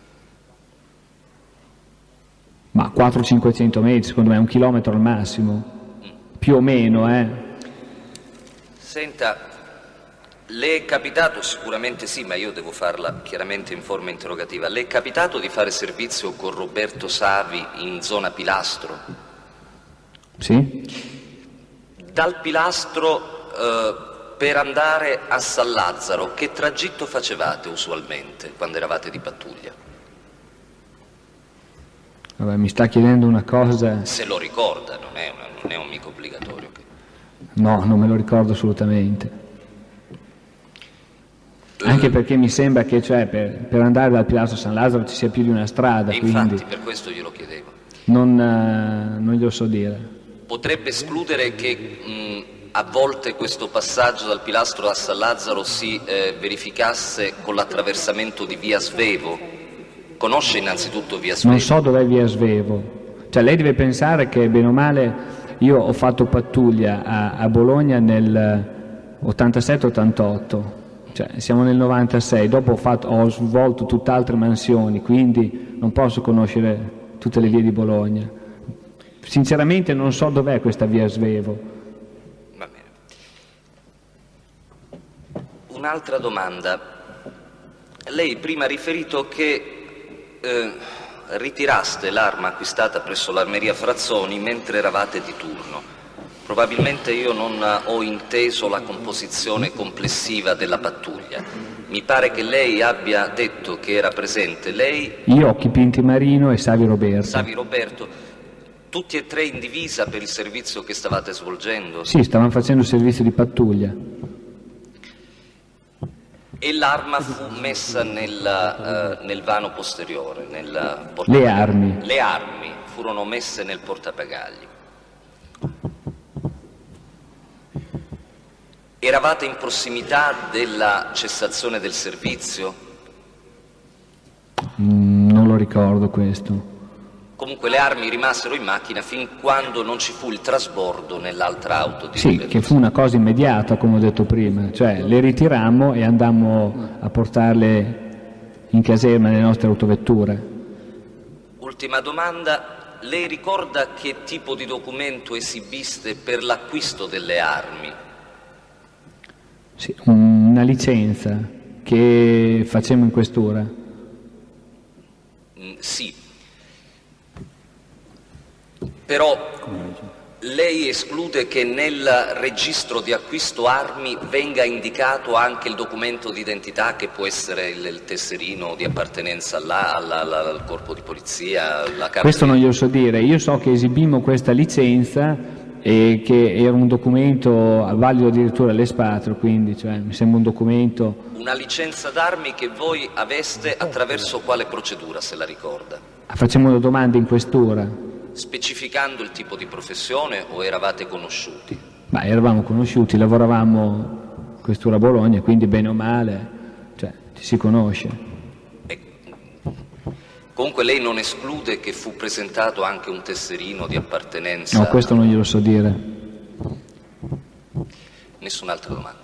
Ma 400-500 metri, secondo me, 1 chilometro al massimo. Più o meno, Senta, le è capitato, sicuramente sì, ma io devo farla chiaramente in forma interrogativa, le è capitato di fare servizio con Roberto Savi in zona Pilastro? Sì. Dal Pilastro per andare a San Lazzaro, che tragitto facevate usualmente quando eravate di pattuglia? Vabbè, mi sta chiedendo una cosa... Se lo ricorda, non è un mica obbligatorio. No, non me lo ricordo assolutamente. Anche perché mi sembra che per andare dal Pilastro a San Lazzaro ci sia più di una strada, E quindi infatti per questo glielo chiedevo. non glielo so dire. Potrebbe escludere che a volte questo passaggio dal Pilastro a San Lazzaro si verificasse con l'attraversamento di via Svevo? Conosce innanzitutto via Svevo? Non so dov'è via Svevo. Cioè lei deve pensare che bene o male io ho fatto pattuglia a Bologna nel 87-88, cioè siamo nel 96, dopo ho svolto tutt'altre mansioni, quindi non posso conoscere tutte le vie di Bologna. Sinceramente non so dov'è questa via Svevo. Va bene. Un'altra domanda. Lei prima ha riferito che ritiraste l'arma acquistata presso l'armeria Frazzoni mentre eravate di turno. Probabilmente io non ho inteso la composizione complessiva della pattuglia. Mi pare che lei abbia detto che era presente lei... Io, Occhi Pinti Marino e Savi Roberto. Savi Roberto, tutti e tre in divisa per il servizio che stavate svolgendo? Sì, stavamo facendo il servizio di pattuglia. E l'arma fu messa nel vano posteriore, nel Le armi. Le armi furono messe nel portabagagli. Eravate in prossimità della cessazione del servizio? Non lo ricordo questo. Comunque le armi rimasero in macchina fin quando non ci fu il trasbordo nell'altra auto di Sì, Roberto. che fu una cosa immediata, come ho detto prima, cioè le ritirammo e andammo a portarle in caserma nelle nostre autovetture. Ultima domanda, lei ricorda che tipo di documento esibiste per l'acquisto delle armi? Sì, una licenza che facemmo in questura. Sì. Però Lei esclude che nel registro di acquisto armi venga indicato anche il documento d'identità, che può essere il tesserino di appartenenza al corpo di polizia, la carta? Questo non glielo so dire. Io so che esibimmo questa licenza e che era un documento valido addirittura all'espatrio, quindi mi sembra un documento. Una licenza d'armi che voi aveste attraverso quale procedura, se la ricorda? Facciamo una domanda in questura. Specificando il tipo di professione o eravate conosciuti? Eravamo conosciuti, lavoravamo in questura Bologna, quindi bene o male ci si conosce. Comunque lei non esclude che fu presentato anche un tesserino di appartenenza? No, questo non glielo so dire. Nessun'altra domanda?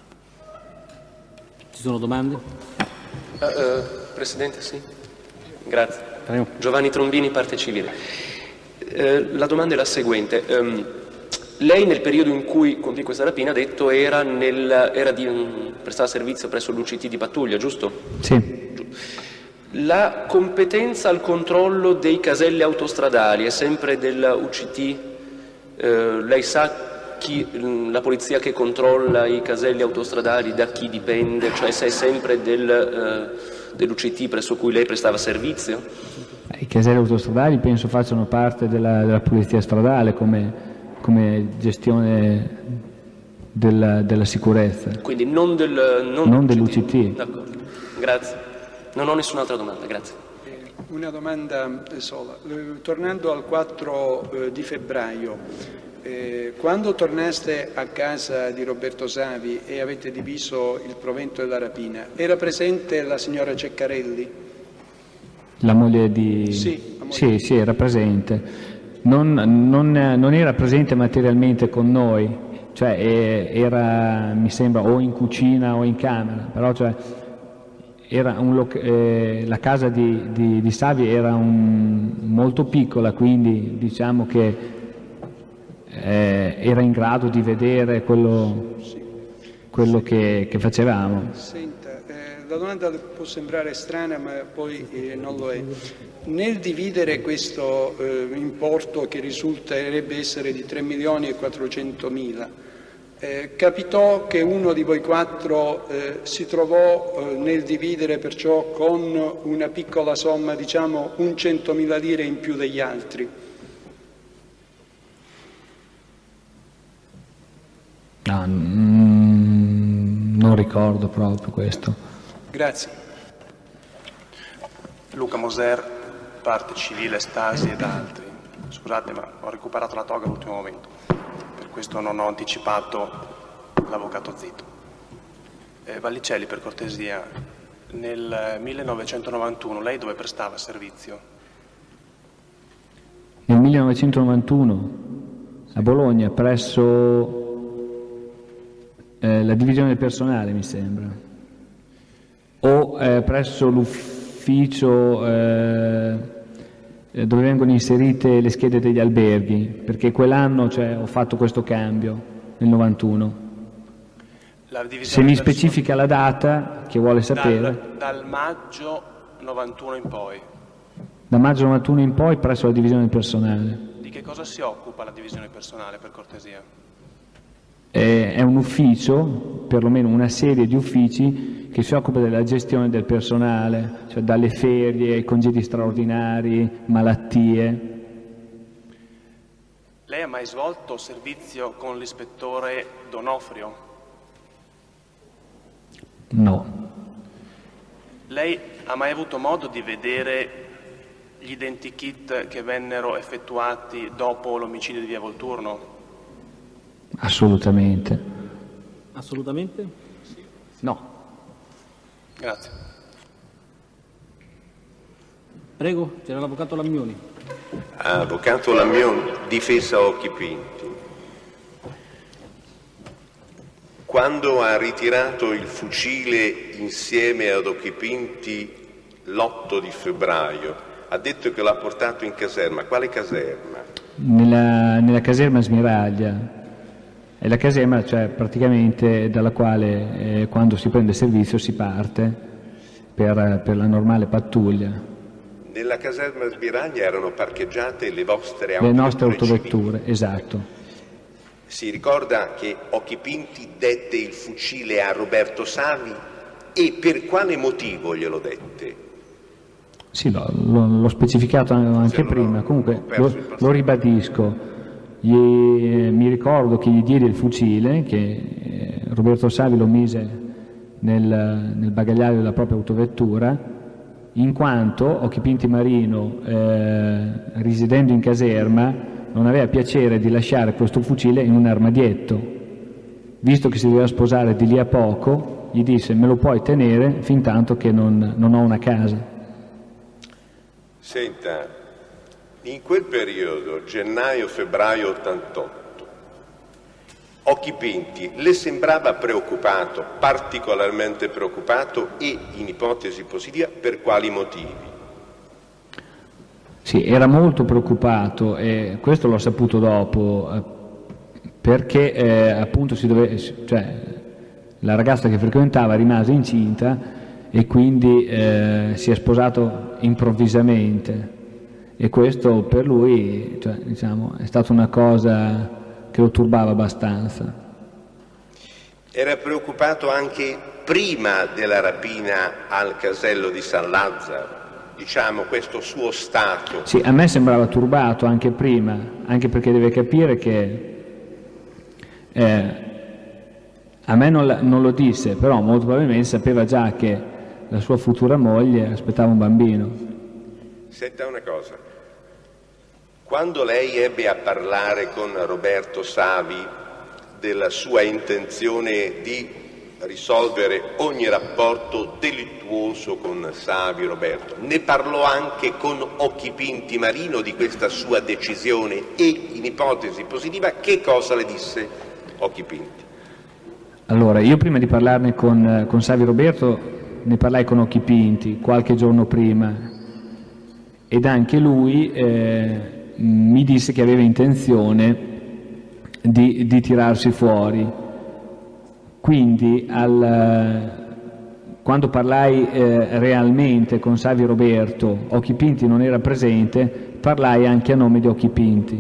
Ci sono domande? Presidente, sì. Grazie. Prego. Giovanni Trombini, parte civile. La domanda è la seguente. Lei nel periodo in cui compì questa rapina ha detto prestava servizio presso l'UCT di pattuglia, giusto? Sì. La competenza al controllo dei caselli autostradali è sempre dell'UCT? Lei sa la polizia che controlla i caselli autostradali da chi dipende? Cioè se è sempre dell'UCT presso cui lei prestava servizio? I caselli autostradali penso facciano parte della polizia stradale come gestione della sicurezza. Quindi non dell'UCT. D'accordo, grazie. Non ho nessun'altra domanda, grazie. Una domanda sola. Tornando al 4 di febbraio, quando tornaste a casa di Roberto Savi e avete diviso il provento della rapina, era presente la signora Ceccarelli? La moglie di... Sì, la moglie. Sì, era presente. Non era presente materialmente con noi, era, mi sembra, o in cucina o in camera, però era la casa di Savi era molto piccola, quindi diciamo che era in grado di vedere quello che facevamo. Senta, la domanda può sembrare strana, ma poi non lo è. Nel dividere questo importo che risulterebbe essere di 3.400.000, capitò che uno di voi quattro si trovò nel dividere perciò con una piccola somma, diciamo un 100.000 lire in più degli altri? Non ricordo proprio questo. Grazie. Luca Moser, parte civile, Stasi ed altri. Scusate, ma ho recuperato la toga all'ultimo momento, per questo non ho anticipato l'avvocato Zito. Vallicelli, per cortesia, nel 1991 lei dove prestava servizio? Nel 1991 a Bologna, presso la divisione del personale, mi sembra, o presso l'ufficio dove vengono inserite le schede degli alberghi, perché quell'anno ho fatto questo cambio, nel 91. Se mi specifica la data, che vuole sapere. Dal maggio 91 in poi. Da maggio 91 in poi presso la divisione del personale. Di che cosa si occupa la divisione personale, per cortesia? È un ufficio, perlomeno una serie di uffici, che si occupa della gestione del personale, cioè dalle ferie, ai congedi straordinari, malattie. Lei ha mai svolto servizio con l'ispettore Donofrio? No. Lei ha mai avuto modo di vedere gli identikit che vennero effettuati dopo l'omicidio di Via Volturno? Assolutamente. Assolutamente? No. Grazie. Prego, c'era l'avvocato Lammioni. Avvocato Lammioni, difesa Occhi Pinti. Quando ha ritirato il fucile insieme ad Occhi Pinti l'8 di febbraio, ha detto che l'ha portato in caserma. Quale caserma? Nella caserma Smiraglia. È la caserma, praticamente dalla quale quando si prende servizio si parte per la normale pattuglia. nella caserma Sbiraglia erano parcheggiate le vostre le nostre autovetture, autovetture, esatto. Si ricorda che Occhi Pinti dette il fucile a Roberto Savi e per quale motivo glielo dette? Sì, l'ho specificato anche prima, comunque lo ribadisco. Mi ricordo che gli diedi il fucile, che Roberto Savi lo mise nel bagagliaio della propria autovettura, in quanto Occhi Pinti Marino, risidendo in caserma, non aveva piacere di lasciare questo fucile in un armadietto. Visto che si doveva sposare di lì a poco, gli disse: me lo puoi tenere fin tanto che non ho una casa. Senta, in quel periodo, gennaio-febbraio 88, Occhi Pinti le sembrava preoccupato, particolarmente preoccupato, e in ipotesi positiva per quali motivi? Sì, era molto preoccupato, e questo l'ho saputo dopo, perché appunto la ragazza che frequentava rimase incinta e quindi si è sposato improvvisamente, e questo per lui è stata una cosa che lo turbava abbastanza. Era preoccupato anche prima della rapina al casello di San Lazzaro, questo suo stato? Sì, a me sembrava turbato anche prima, anche perché deve capire che a me non lo disse, però molto probabilmente sapeva già che la sua futura moglie aspettava un bambino. Senta una cosa, quando lei ebbe a parlare con Roberto Savi della sua intenzione di risolvere ogni rapporto delittuoso con Savi Roberto, ne parlò anche con Occhi Pinti Marino di questa sua decisione, e in ipotesi positiva che cosa le disse Occhi Pinti? Allora, io prima di parlarne con Savi Roberto ne parlai con Occhi Pinti qualche giorno prima, ed anche lui mi disse che aveva intenzione di tirarsi fuori. Quindi quando parlai realmente con Savi Roberto, Occhi Pinti non era presente, parlai anche a nome di Occhi Pinti.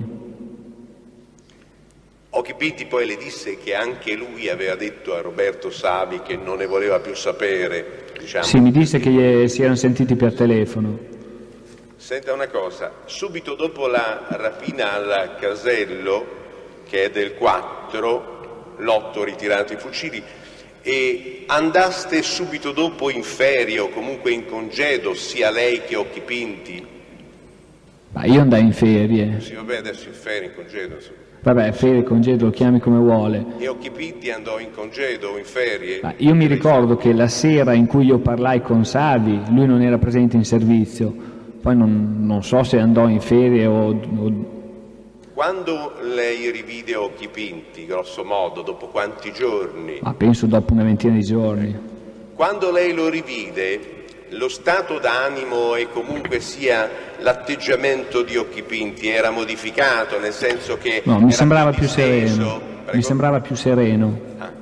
Occhi Pinti poi le disse che anche lui aveva detto a Roberto Savi che non ne voleva più sapere, Sì, mi disse che si erano sentiti per telefono. Senta una cosa, subito dopo la rapina al casello, che è del 4, l'8 ritirato i fucili, e andaste subito dopo in ferie o comunque in congedo, sia lei che Occhi Pinti? Ma io andai in ferie. Sì, vabbè, adesso in ferie, in congedo. Vabbè, ferie, congedo, lo chiami come vuole. E Occhi Pinti andò in congedo o in ferie? Ma io mi ricordo che la sera in cui io parlai con Savi, lui non era presente in servizio, poi non so se andò in ferie o... Quando lei rivide Occhi Pinti, grosso modo, dopo quanti giorni? Ma penso dopo una ventina di giorni. Quando lei lo rivide, lo stato d'animo e comunque sia l'atteggiamento di Occhi Pinti era modificato, nel senso che... No, mi sembrava più sereno. Mi sembrava più sereno.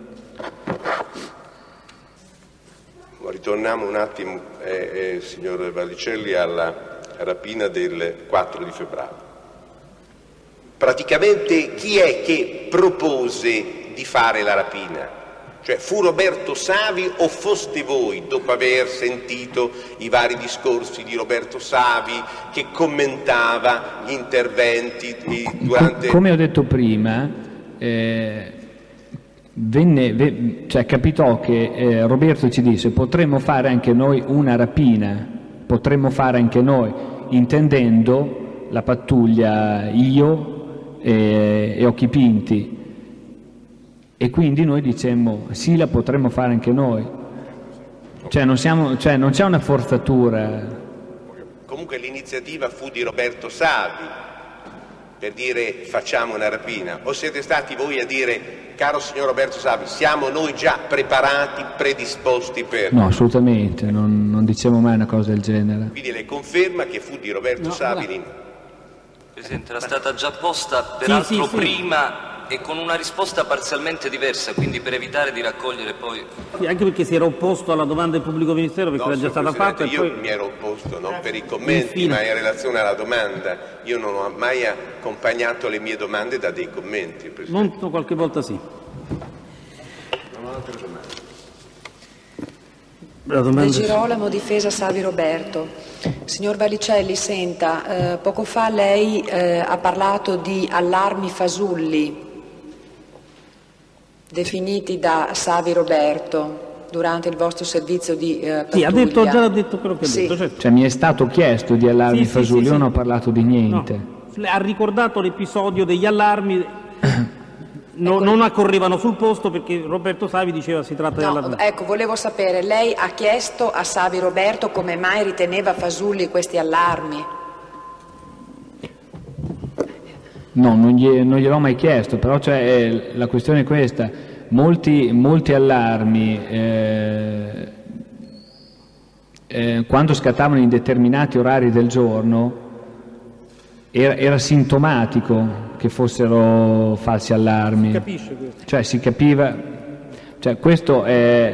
Ritorniamo un attimo, signor Vallicelli, alla rapina del 4 di febbraio. Praticamente chi è che propose di fare la rapina? Cioè fu Roberto Savi o foste voi, dopo aver sentito i vari discorsi di Roberto Savi che commentava gli interventi durante... Come ho detto prima, capitò che Roberto ci disse: potremmo fare anche noi una rapina, potremmo fare anche noi, intendendo la pattuglia, io e Occhi Pinti, e quindi noi dicemmo sì, la potremmo fare anche noi, non c'è una forzatura. Comunque l'iniziativa fu di Roberto Savi per dire facciamo una rapina, o siete stati voi a dire caro signor Roberto Savi siamo noi già preparati, predisposti per... No, assolutamente, non dicevo mai una cosa del genere. Quindi lei conferma che fu di Roberto Savi? Presidente, era stata già posta peraltro prima e con una risposta parzialmente diversa, quindi per evitare di raccogliere poi... Sì, anche perché si era opposto alla domanda del pubblico ministero perché era già stata fatta. Io e poi... mi ero opposto non per i commenti, ma in relazione alla domanda. Io non ho mai accompagnato le mie domande da dei commenti, Presidente. Non qualche volta sì. Non ho altre domande. De Girolamo, difesa Savi Roberto. Signor Valicelli, senta, poco fa lei ha parlato di allarmi fasulli definiti da Savi Roberto durante il vostro servizio di pattuglia. Sì, già detto quello che ha detto. Certo. Cioè, mi è stato chiesto di allarmi fasulli, io non ho parlato di niente. No. Ha ricordato l'episodio degli allarmi. Non accorrevano sul posto perché Roberto Savi diceva si tratta di allarmi. Ecco, volevo sapere, lei ha chiesto a Savi Roberto come mai riteneva fasulli questi allarmi? No, non gliel'ho mai chiesto, però la questione è questa. Molti allarmi, quando scattavano in determinati orari del giorno, era sintomatico che fossero falsi allarmi. Si capisce questo. Cioè si capiva, questo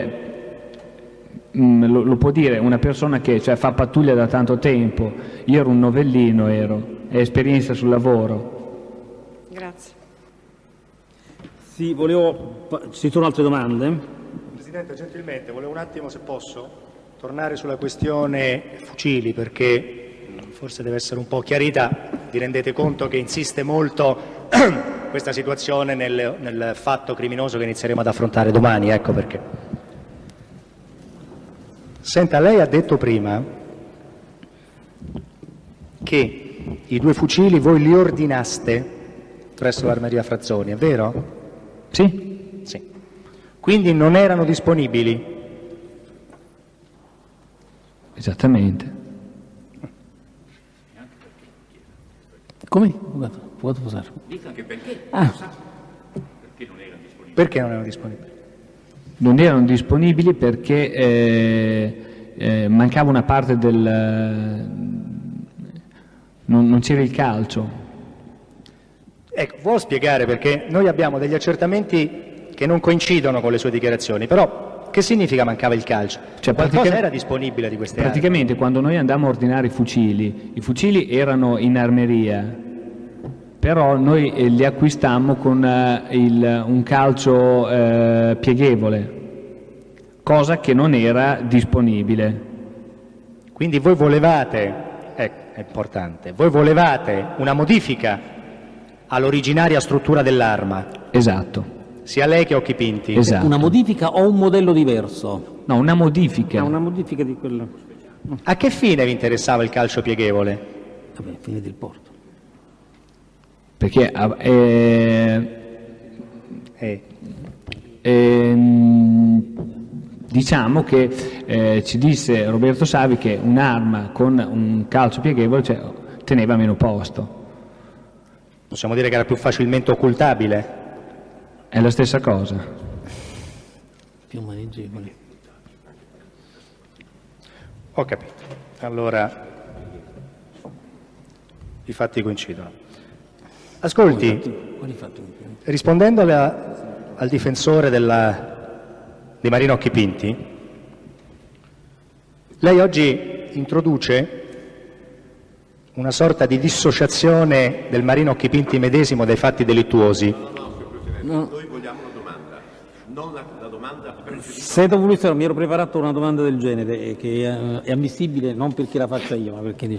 lo può dire una persona che fa pattuglia da tanto tempo. Io ero un novellino, è esperienza sul lavoro. Grazie. Sì, ci sono altre domande? Presidente, gentilmente, volevo un attimo, se posso, tornare sulla questione fucili, perché forse deve essere un po' chiarita. Vi rendete conto che insiste molto questa situazione nel fatto criminoso che inizieremo ad affrontare domani, ecco perché. Senta, lei ha detto prima che i 2 fucili voi li ordinaste presso l'Armeria Frazzoni, è vero? Sì. Sì. Quindi non erano disponibili? Esattamente. Come? Dica anche perché. Perché non erano disponibili? Perché non erano disponibili? Non erano disponibili perché mancava una parte non c'era il calcio. Ecco, vuol spiegare, perché noi abbiamo degli accertamenti che non coincidono con le sue dichiarazioni, però che significa mancava il calcio? Qualcosa era disponibile di queste praticamente armi? Quando noi andammo a ordinare i fucili erano in armeria, però noi li acquistammo con un calcio pieghevole, cosa che non era disponibile. Quindi voi volevate, è importante, voi volevate una modifica all'originaria struttura dell'arma. Esatto. Sia lei che Occhipinti. Esatto. Una modifica o un modello diverso? No, una modifica. Una modifica di quello. A che fine vi interessava il calcio pieghevole? Vabbè, fine del porto. Perché diciamo che ci disse Roberto Savi che un'arma con un calcio pieghevole teneva meno posto. Possiamo dire che era più facilmente occultabile? È la stessa cosa. Più maneggevole. Ho capito. Allora, i fatti coincidono. Ascolti, rispondendo al difensore di Marino Occhipinti, lei oggi introduce una sorta di dissociazione del Marino Occhipinti medesimo dai fatti delittuosi. No. Noi vogliamo una domanda, non la domanda. Se dovessero, mi ero preparato una domanda del genere che è ammissibile non perché la faccia io, ma perché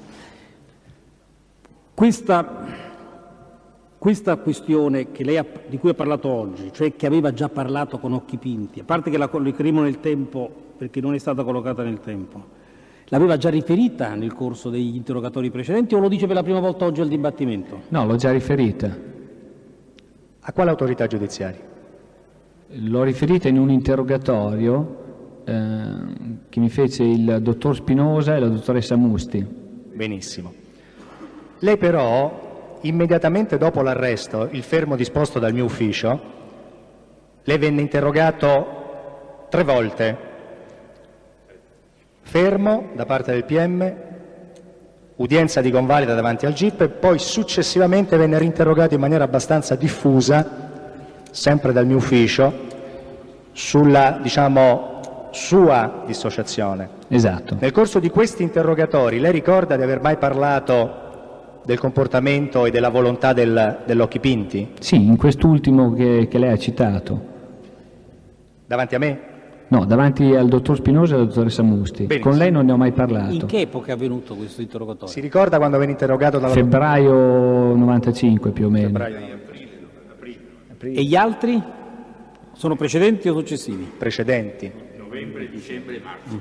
questa questione di cui ha parlato oggi, cioè che aveva già parlato con Occhipinti, a parte che la collocheremo nel tempo perché non è stata collocata nel tempo, l'aveva già riferita nel corso degli interrogatori precedenti o lo dice per la prima volta oggi al dibattimento? No, l'ho già riferita. A quale autorità giudiziaria? L'ho riferita in un interrogatorio che mi fece il dottor Spinosa e la dottoressa Musti. Benissimo. Lei però, immediatamente dopo l'arresto, il fermo disposto dal mio ufficio, lei venne interrogato 3 volte. Fermo da parte del PM, udienza di convalida davanti al GIP e poi successivamente venne reinterrogato in maniera abbastanza diffusa, sempre dal mio ufficio, sulla, diciamo, sua dissociazione. Esatto. Nel corso di questi interrogatori lei ricorda di aver mai parlato del comportamento e della volontà dell'Occhipinti? Sì, in quest'ultimo che lei ha citato. Davanti a me? No, davanti al dottor Spinosa e alla dottoressa Musti. Benissimo. Con lei non ne ho mai parlato. In che epoca è avvenuto questo interrogatorio? Si ricorda quando venne interrogato dalla... Febbraio 95 più o meno. Febbraio. E gli altri? Sono precedenti o successivi? Precedenti. Novembre, dicembre, marzo.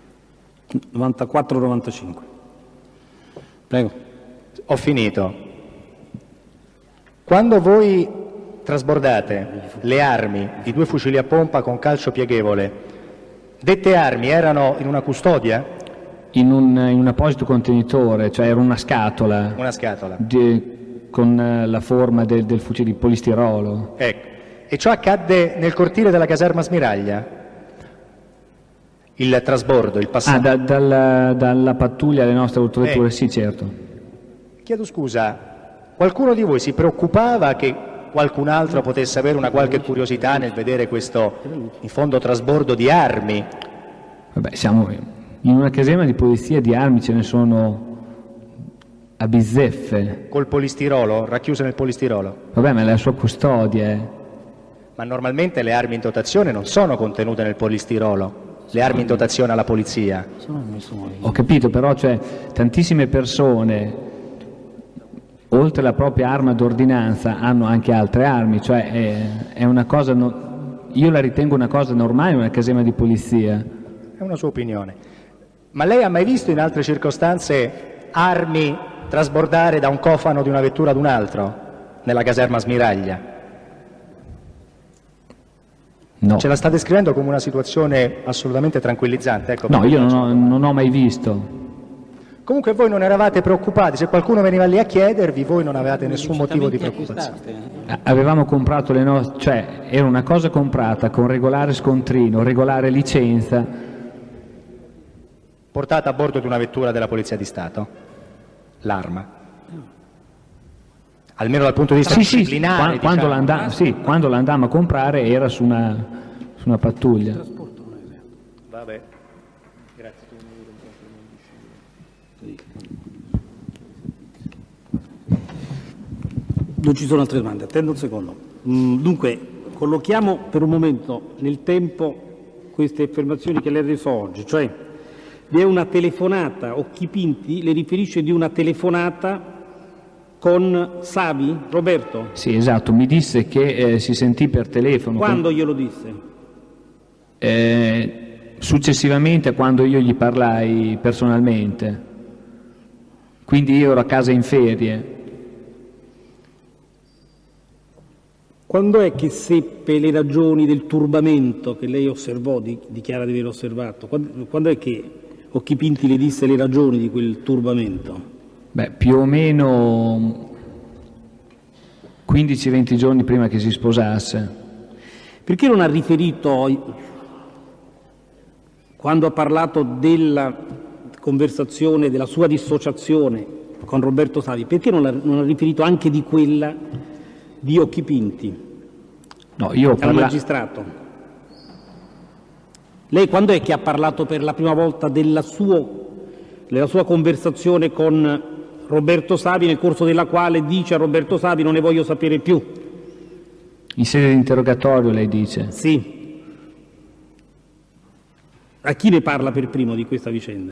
94-95. Prego. Ho finito. Quando voi trasbordate le armi, i 2 fucili a pompa con calcio pieghevole, dette armi erano in una custodia? In un apposito contenitore, cioè era una scatola. Una scatola. Con la forma del fucile di polistirolo. Ecco. E ciò accadde nel cortile della caserma Smiraglia? Il trasbordo, il passaggio? Dalla pattuglia alle nostre autovetture, sì, certo. Chiedo scusa, qualcuno di voi si preoccupava che qualcun altro potesse avere una qualche curiosità nel vedere questo, in fondo, trasbordo di armi? Vabbè, siamo in una caserma di polizia, di armi ce ne sono a bizzeffe. Col polistirolo, racchiuse nel polistirolo? Vabbè, ma è la sua custodia. Ma normalmente le armi in dotazione non sono contenute nel polistirolo, le armi in dotazione alla polizia. Ho capito, però cioè, tantissime persone, oltre alla propria arma d'ordinanza, hanno anche altre armi, cioè è una cosa, io la ritengo una cosa normale in una caserma di polizia. È una sua opinione. Ma lei ha mai visto in altre circostanze armi trasbordare da un cofano di una vettura ad un altro nella caserma Smiraglia? No. Ce la sta descrivendo come una situazione assolutamente tranquillizzante. Ecco, no, io non ho mai visto. Comunque voi non eravate preoccupati, se qualcuno veniva lì a chiedervi, voi non avevate nessun motivo di preoccupazione. Avevamo comprato le nostre, cioè era una cosa comprata con regolare scontrino, regolare licenza. Portata a bordo di una vettura della Polizia di Stato? L'arma? Almeno dal punto di vista disciplinare. Sì, quando l'andammo a comprare era su una pattuglia. Vabbè. Grazie. Non ci sono altre domande, attendo un secondo. Dunque, collochiamo per un momento nel tempo queste affermazioni che lei ha reso oggi, cioè vi è una telefonata, Occhipinti le riferisce di una telefonata con Savi, Roberto? Sì, esatto, mi disse che si sentì per telefono. Quando glielo disse? Successivamente, quando io gli parlai personalmente. Quindi io ero a casa in ferie. Quando è che seppe le ragioni del turbamento che lei osservò, dichiara di aver osservato? Quando è che Occhipinti le disse le ragioni di quel turbamento? Beh, più o meno 15-20 giorni prima che si sposasse. Perché non ha riferito, quando ha parlato della conversazione, della sua dissociazione con Roberto Savi, perché non ha riferito anche di quella di Occhipinti? No, io al magistrato. Lei quando è che ha parlato per la prima volta della sua conversazione con Roberto Savi, nel corso della quale dice a Roberto Savi non ne voglio sapere più? In sede di interrogatorio, lei dice? Sì. A chi ne parla per primo di questa vicenda?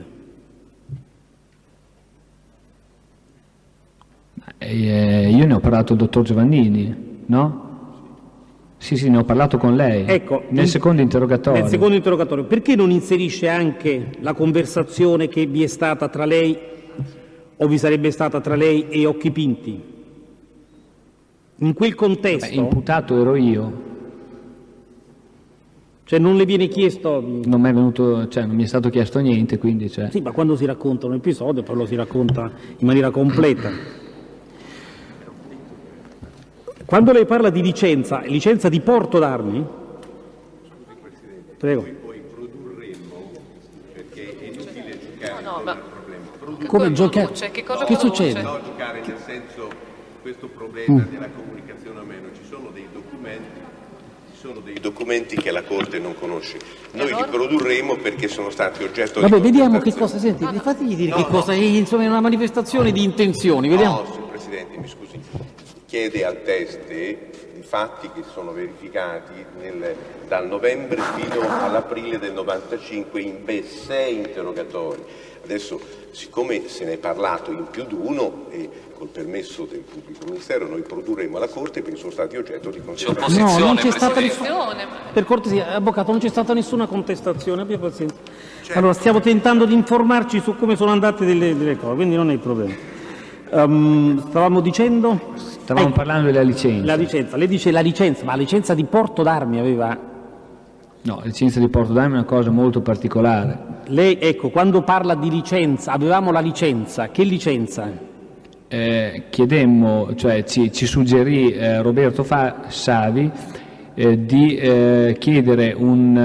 Io ne ho parlato al dottor Giovannini, no? Sì, ne ho parlato con lei. Ecco, nel secondo interrogatorio. Nel secondo interrogatorio. Perché non inserisce anche la conversazione che vi è stata tra lei o vi sarebbe stata tra lei e Occhipinti? In quel contesto... imputato ero io. Cioè non le viene chiesto... Non mi è venuto, cioè non mi è stato chiesto niente, quindi... Cioè... Sì, ma quando si racconta un episodio poi lo si racconta in maniera completa. Quando lei parla di licenza di porto d'armi? Prego. Poi produrremmo, perché è inutile giocare con il problema, Come giocare? Che cosa Che produce? succede? No, giocare nel senso, questo problema della comunicazione o meno, ci sono dei documenti che la Corte non conosce. Noi li produrremo perché sono stati oggetto di Vediamo che cosa, senti, fategli dire che cosa è, insomma, è una manifestazione di intenzioni, vediamo. No, signor Presidente, mi scusi, chiede al teste i fatti che sono verificati dal novembre fino all'aprile del 95 in ben 6 interrogatori. Adesso, siccome se ne è parlato in più di uno e col permesso del pubblico ministero, noi produrremo alla Corte perché sono stati oggetto di contestazione. No, non c'è stata per cortesia, avvocato, non c'è stata nessuna contestazione, abbia pazienza. Certo. Allora, stiamo tentando di informarci su come sono andate delle cose, quindi non è il problema. Stavamo dicendo? Stavamo parlando della licenza. La licenza, lei dice la licenza, ma la licenza di porto d'armi aveva... No, la licenza di porto d'armi è una cosa molto particolare. Lei, ecco, quando parla di licenza, avevamo la licenza, che licenza? Chiedemmo, cioè ci suggerì Roberto Savi di chiedere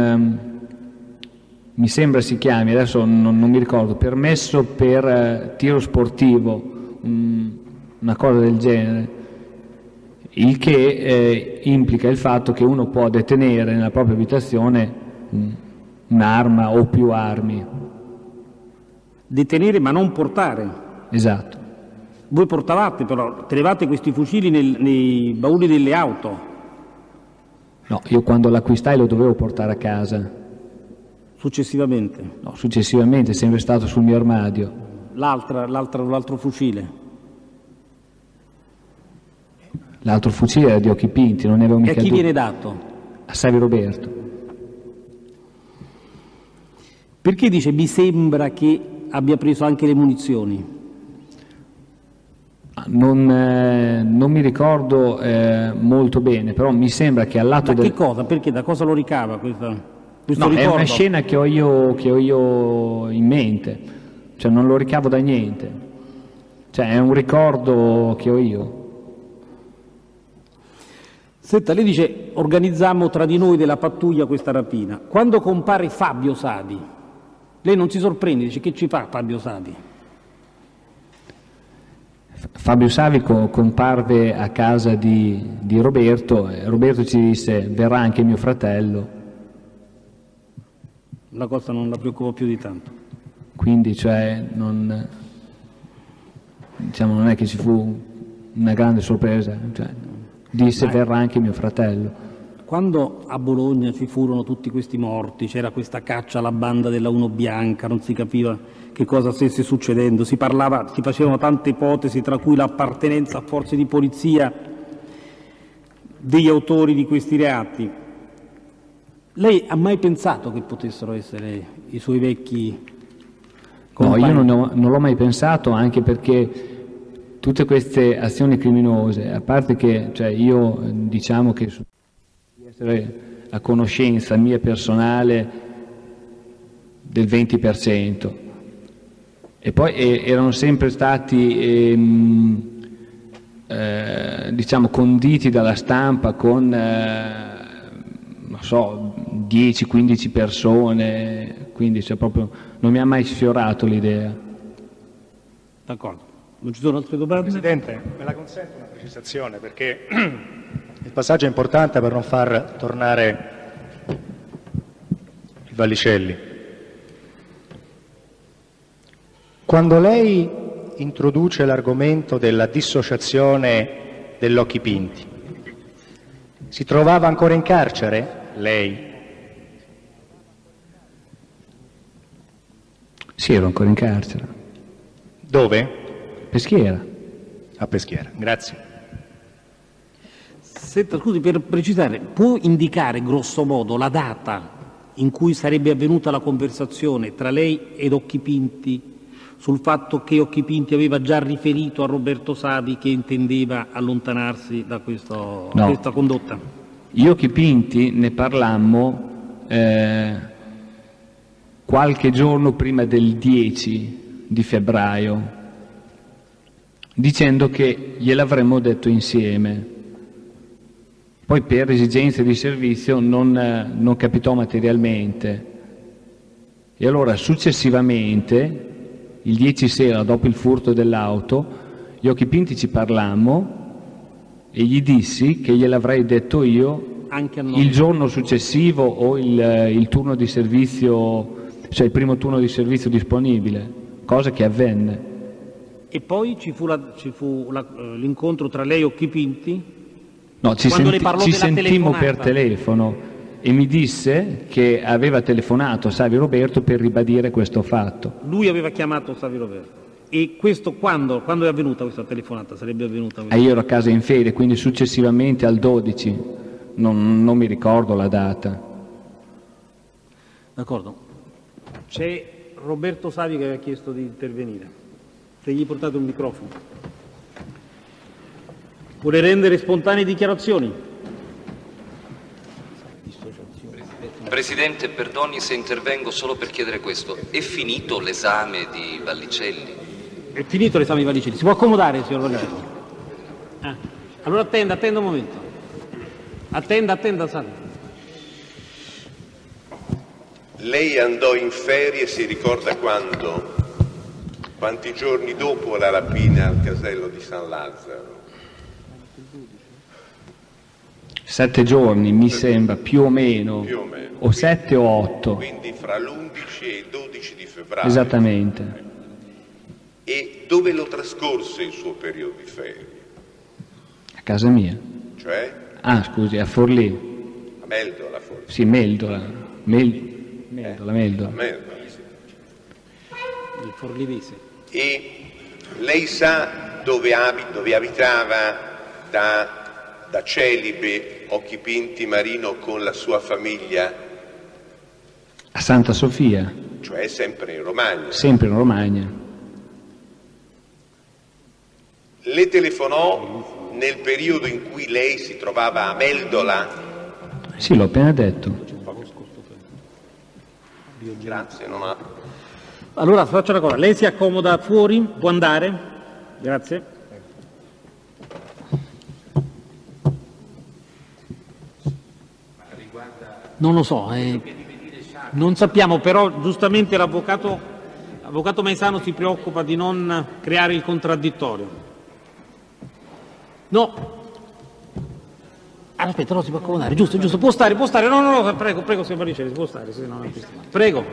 mi sembra si chiami, adesso non mi ricordo, permesso per tiro sportivo, una cosa del genere, il che implica il fatto che uno può detenere nella propria abitazione un'arma o più armi. Detenere ma non portare. Esatto. Voi portavate però, tenevate questi fucili nei bauli delle auto? No, io quando l'acquistai lo dovevo portare a casa. Successivamente? No, successivamente, è sempre stato sul mio armadio. L'altro fucile? L'altro fucile era di occhi pinti, non ne avevo mica E a chi viene dato? A Savi Roberto. Perché dice mi sembra che abbia preso anche le munizioni? Non mi ricordo molto bene, però mi sembra che al lato che cosa? Perché da cosa lo ricava questo no, ricordo? È una scena che ho io in mente, cioè non lo ricavo da niente, cioè è un ricordo che ho io. Senta, lei dice organizziamo tra di noi della pattuglia questa rapina. Quando compare Fabio Savi, lei non si sorprende, dice che ci fa Fabio Savi? Fabio Savi comparve a casa di Roberto e Roberto ci disse verrà anche mio fratello. La cosa non la preoccupa più di tanto. Quindi cioè non è che ci fu una grande sorpresa, cioè, disse verrà anche mio fratello. Quando a Bologna ci furono tutti questi morti, c'era questa caccia alla banda della Uno Bianca, non si capiva che cosa stesse succedendo, si facevano tante ipotesi, tra cui l'appartenenza a forze di polizia degli autori di questi reati. Lei ha mai pensato che potessero essere i suoi vecchi compagni? No, io non l'ho mai pensato, anche perché tutte queste azioni criminose, a parte che cioè io diciamo che di essere a conoscenza mia personale del 20%, e poi erano sempre stati diciamo conditi dalla stampa con non so 10-15 persone, quindi cioè, proprio non mi ha mai sfiorato l'idea. D'accordo. Non ci sono altre domande? Presidente, me la consente una precisazione, perché il passaggio è importante per non far tornare il Vallicelli. Quando lei introduce l'argomento della dissociazione dell'Occhi Pinti, si trovava ancora in carcere, lei? Sì, ero ancora in carcere. Dove? Peschiera. A Peschiera, grazie. Senta, scusi, per precisare, può indicare grosso modo la data in cui sarebbe avvenuta la conversazione tra lei ed Occhi Pinti sul fatto che Occhi Pinti aveva già riferito a Roberto Savi che intendeva allontanarsi da questa condotta? Io Occhi Pinti ne parlammo qualche giorno prima del 10 di febbraio, dicendo che gliel'avremmo detto insieme. Poi per esigenze di servizio non capitò materialmente. E allora successivamente il 10 sera, dopo il furto dell'auto, gli Occhipinti ci parlammo e gli dissi che gliel'avrei detto io anche a noi, il giorno successivo o il turno di servizio, cioè il primo turno di servizio disponibile, cosa che avvenne. E poi ci fu l'incontro tra lei e Occhipinti? No, ci sentimmo per telefono e mi disse che aveva telefonato a Savio Roberto per ribadire questo fatto. Lui aveva chiamato Savio Roberto. E questo quando è avvenuta questa telefonata? Sarebbe avvenuta questa? Io ero a casa in ferie, quindi successivamente al 12, non mi ricordo la data. D'accordo. C'è Roberto Savio che aveva chiesto di intervenire. Se gli portate un microfono. Vuole rendere spontanee dichiarazioni? Presidente, perdoni se intervengo solo per chiedere questo. È finito l'esame di Vallicelli? È finito l'esame di Vallicelli. Si può accomodare, signor Vallicelli? Allora attenda un momento. Attenda, Savio. Lei andò in ferie, si ricorda quando? Quanti giorni dopo la rapina al casello di San Lazzaro? 7 giorni, mi sembra, più o meno. O 7 o 8. Quindi fra l'11 e il 12 di febbraio. Esattamente. E dove lo trascorse il suo periodo di ferie? A casa mia. Cioè? Ah, scusi, a Forlì. A Meldola, forse. Sì, Meldola. Meldola. Il forlivese. E lei sa dove abitava da celibe Occhipinti Marino con la sua famiglia? A Santa Sofia. Cioè sempre in Romagna. Sempre in Romagna. Le telefonò nel periodo in cui lei si trovava a Meldola? Sì, l'ho appena detto. Grazie, non ha... Allora faccio una cosa, lei si accomoda fuori, può andare? Grazie. Non lo so, non sappiamo, però giustamente l'avvocato Maisano si preoccupa di non creare il contraddittorio. No. Aspetta, no, si può accomodare, giusto, può stare, no, prego, signor Vallicelli, può stare, se no, prego.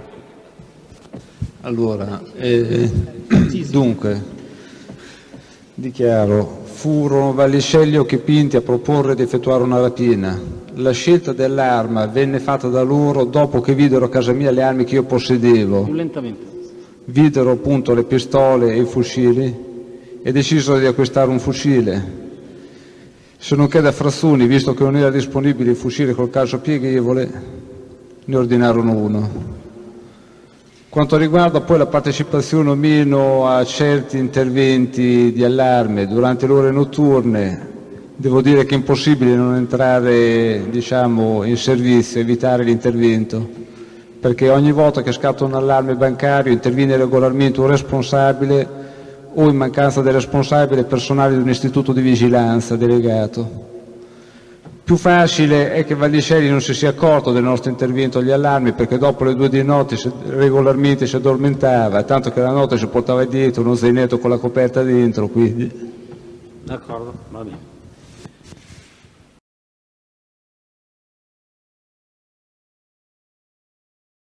Allora, dunque, dichiaro, furono Vallicelli e Occhipinti a proporre di effettuare una rapina. La scelta dell'arma venne fatta da loro dopo che videro a casa mia le armi che io possedevo. Più lentamente. Videro appunto le pistole e i fucili e decisero di acquistare un fucile. Se non che da Frazzoni, visto che non era disponibile il fucile col calcio pieghevole, ne ordinarono uno. Quanto riguarda poi la partecipazione o meno a certi interventi di allarme durante le ore notturne, devo dire che è impossibile non entrare, diciamo, in servizio, evitare l'intervento, perché ogni volta che scatta un allarme bancario interviene regolarmente un responsabile o, in mancanza del responsabile, personale di un istituto di vigilanza delegato. Più facile è che Vallicelli non si sia accorto del nostro intervento agli allarmi, perché dopo le 2 di notte regolarmente si addormentava, tanto che la notte si portava dietro uno zainetto con la coperta dentro, quindi. D'accordo, va bene.